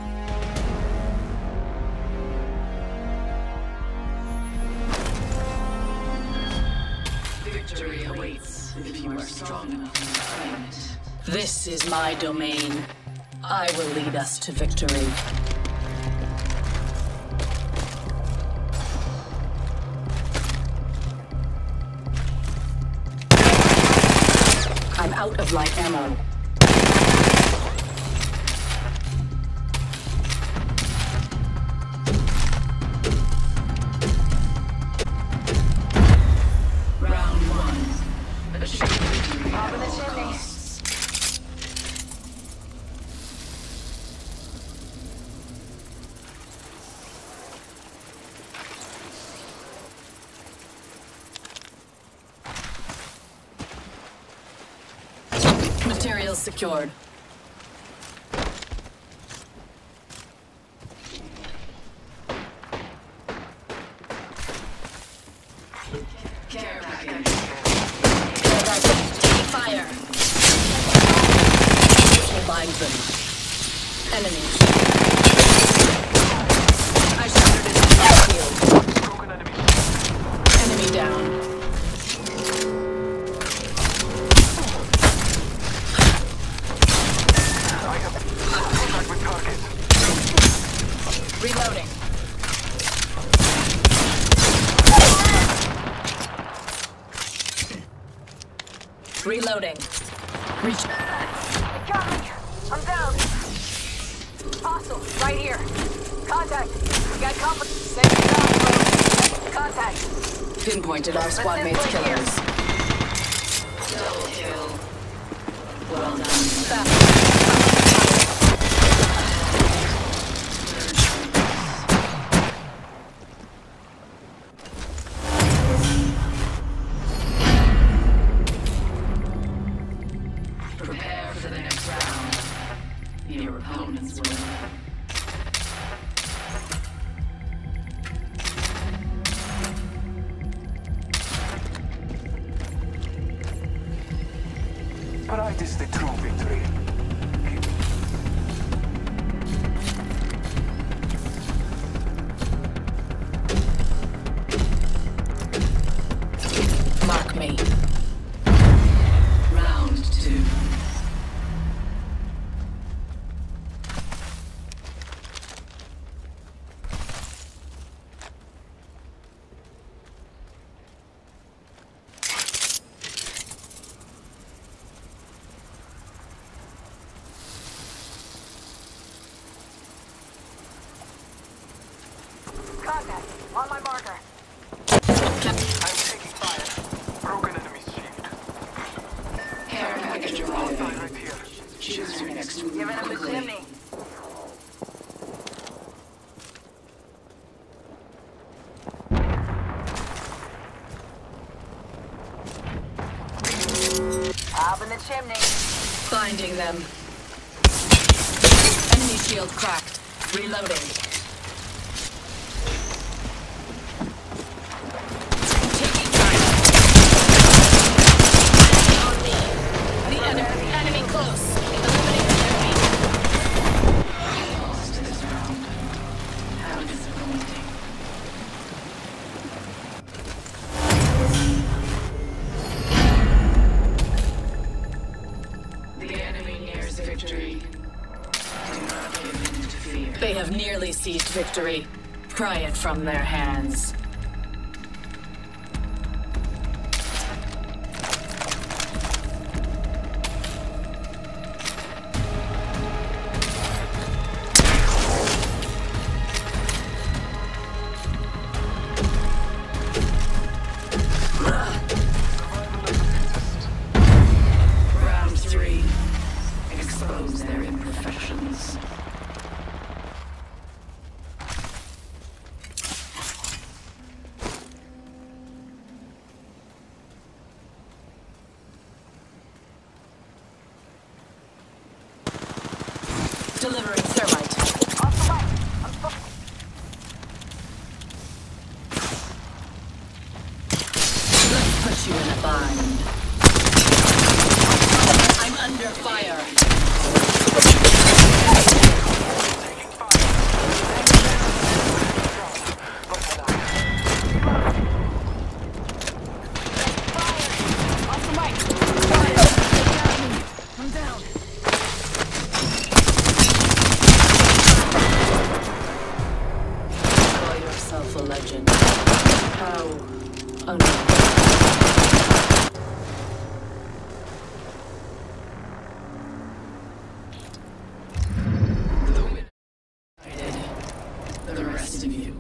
Victory awaits if you are strong enough to claim it. This is my domain. I will lead us to victory. out of light ammo. Round one. Achieve victory at all costs. Materials secured. Care package. Care package. Taking fire. Bind them. Enemies. I shattered his shield. Enemy down. Reloading. Reloading. Reach. They got me. I'm down. Hostile, right here. Contact. We got company. Send it down, bro. Contact. Pinpointed our squad mates' killers. Double kill. Well done. Fast. Prepare for the next round. Your opponents will. Pride is the true victory. Mark me. Round two. Contact. On my marker. I'm taking fire. Broken enemy's shield. Care package arriving. Right here. Choose your next move. Giving him the quickly. chimney. Up in the chimney. Finding them. Enemy shield cracked. Reloading. Taking fire. On me. The enemy, enemy close. Eliminate the enemy. Lost this round. How disappointing. The enemy nears victory. Do not give in to fear. They have nearly seized victory. Pry it from their hands. Round three. Expose their imperfections. Delivering thermite. Let's put you in a bind. I'm under fire. I'm down. Call yourself a legend. How unreal. best of you.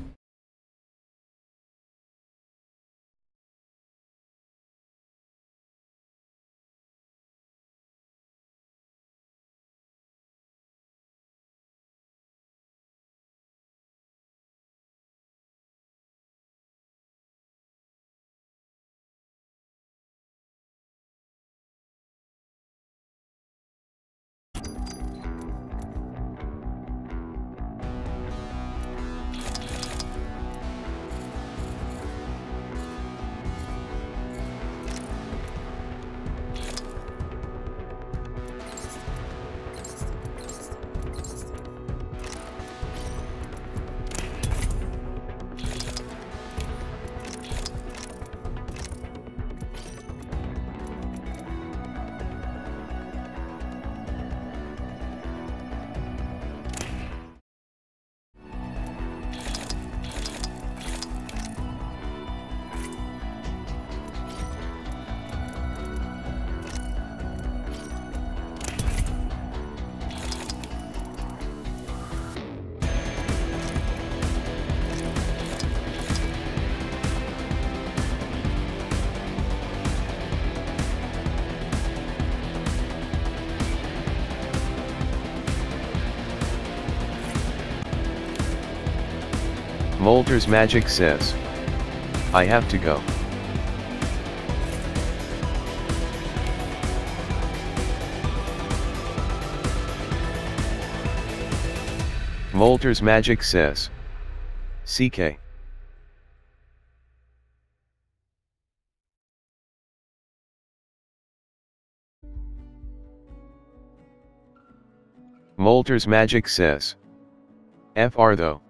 Molter's Magic says, I have to go. Molter's Magic says, C K. Molter's Magic says, F R though.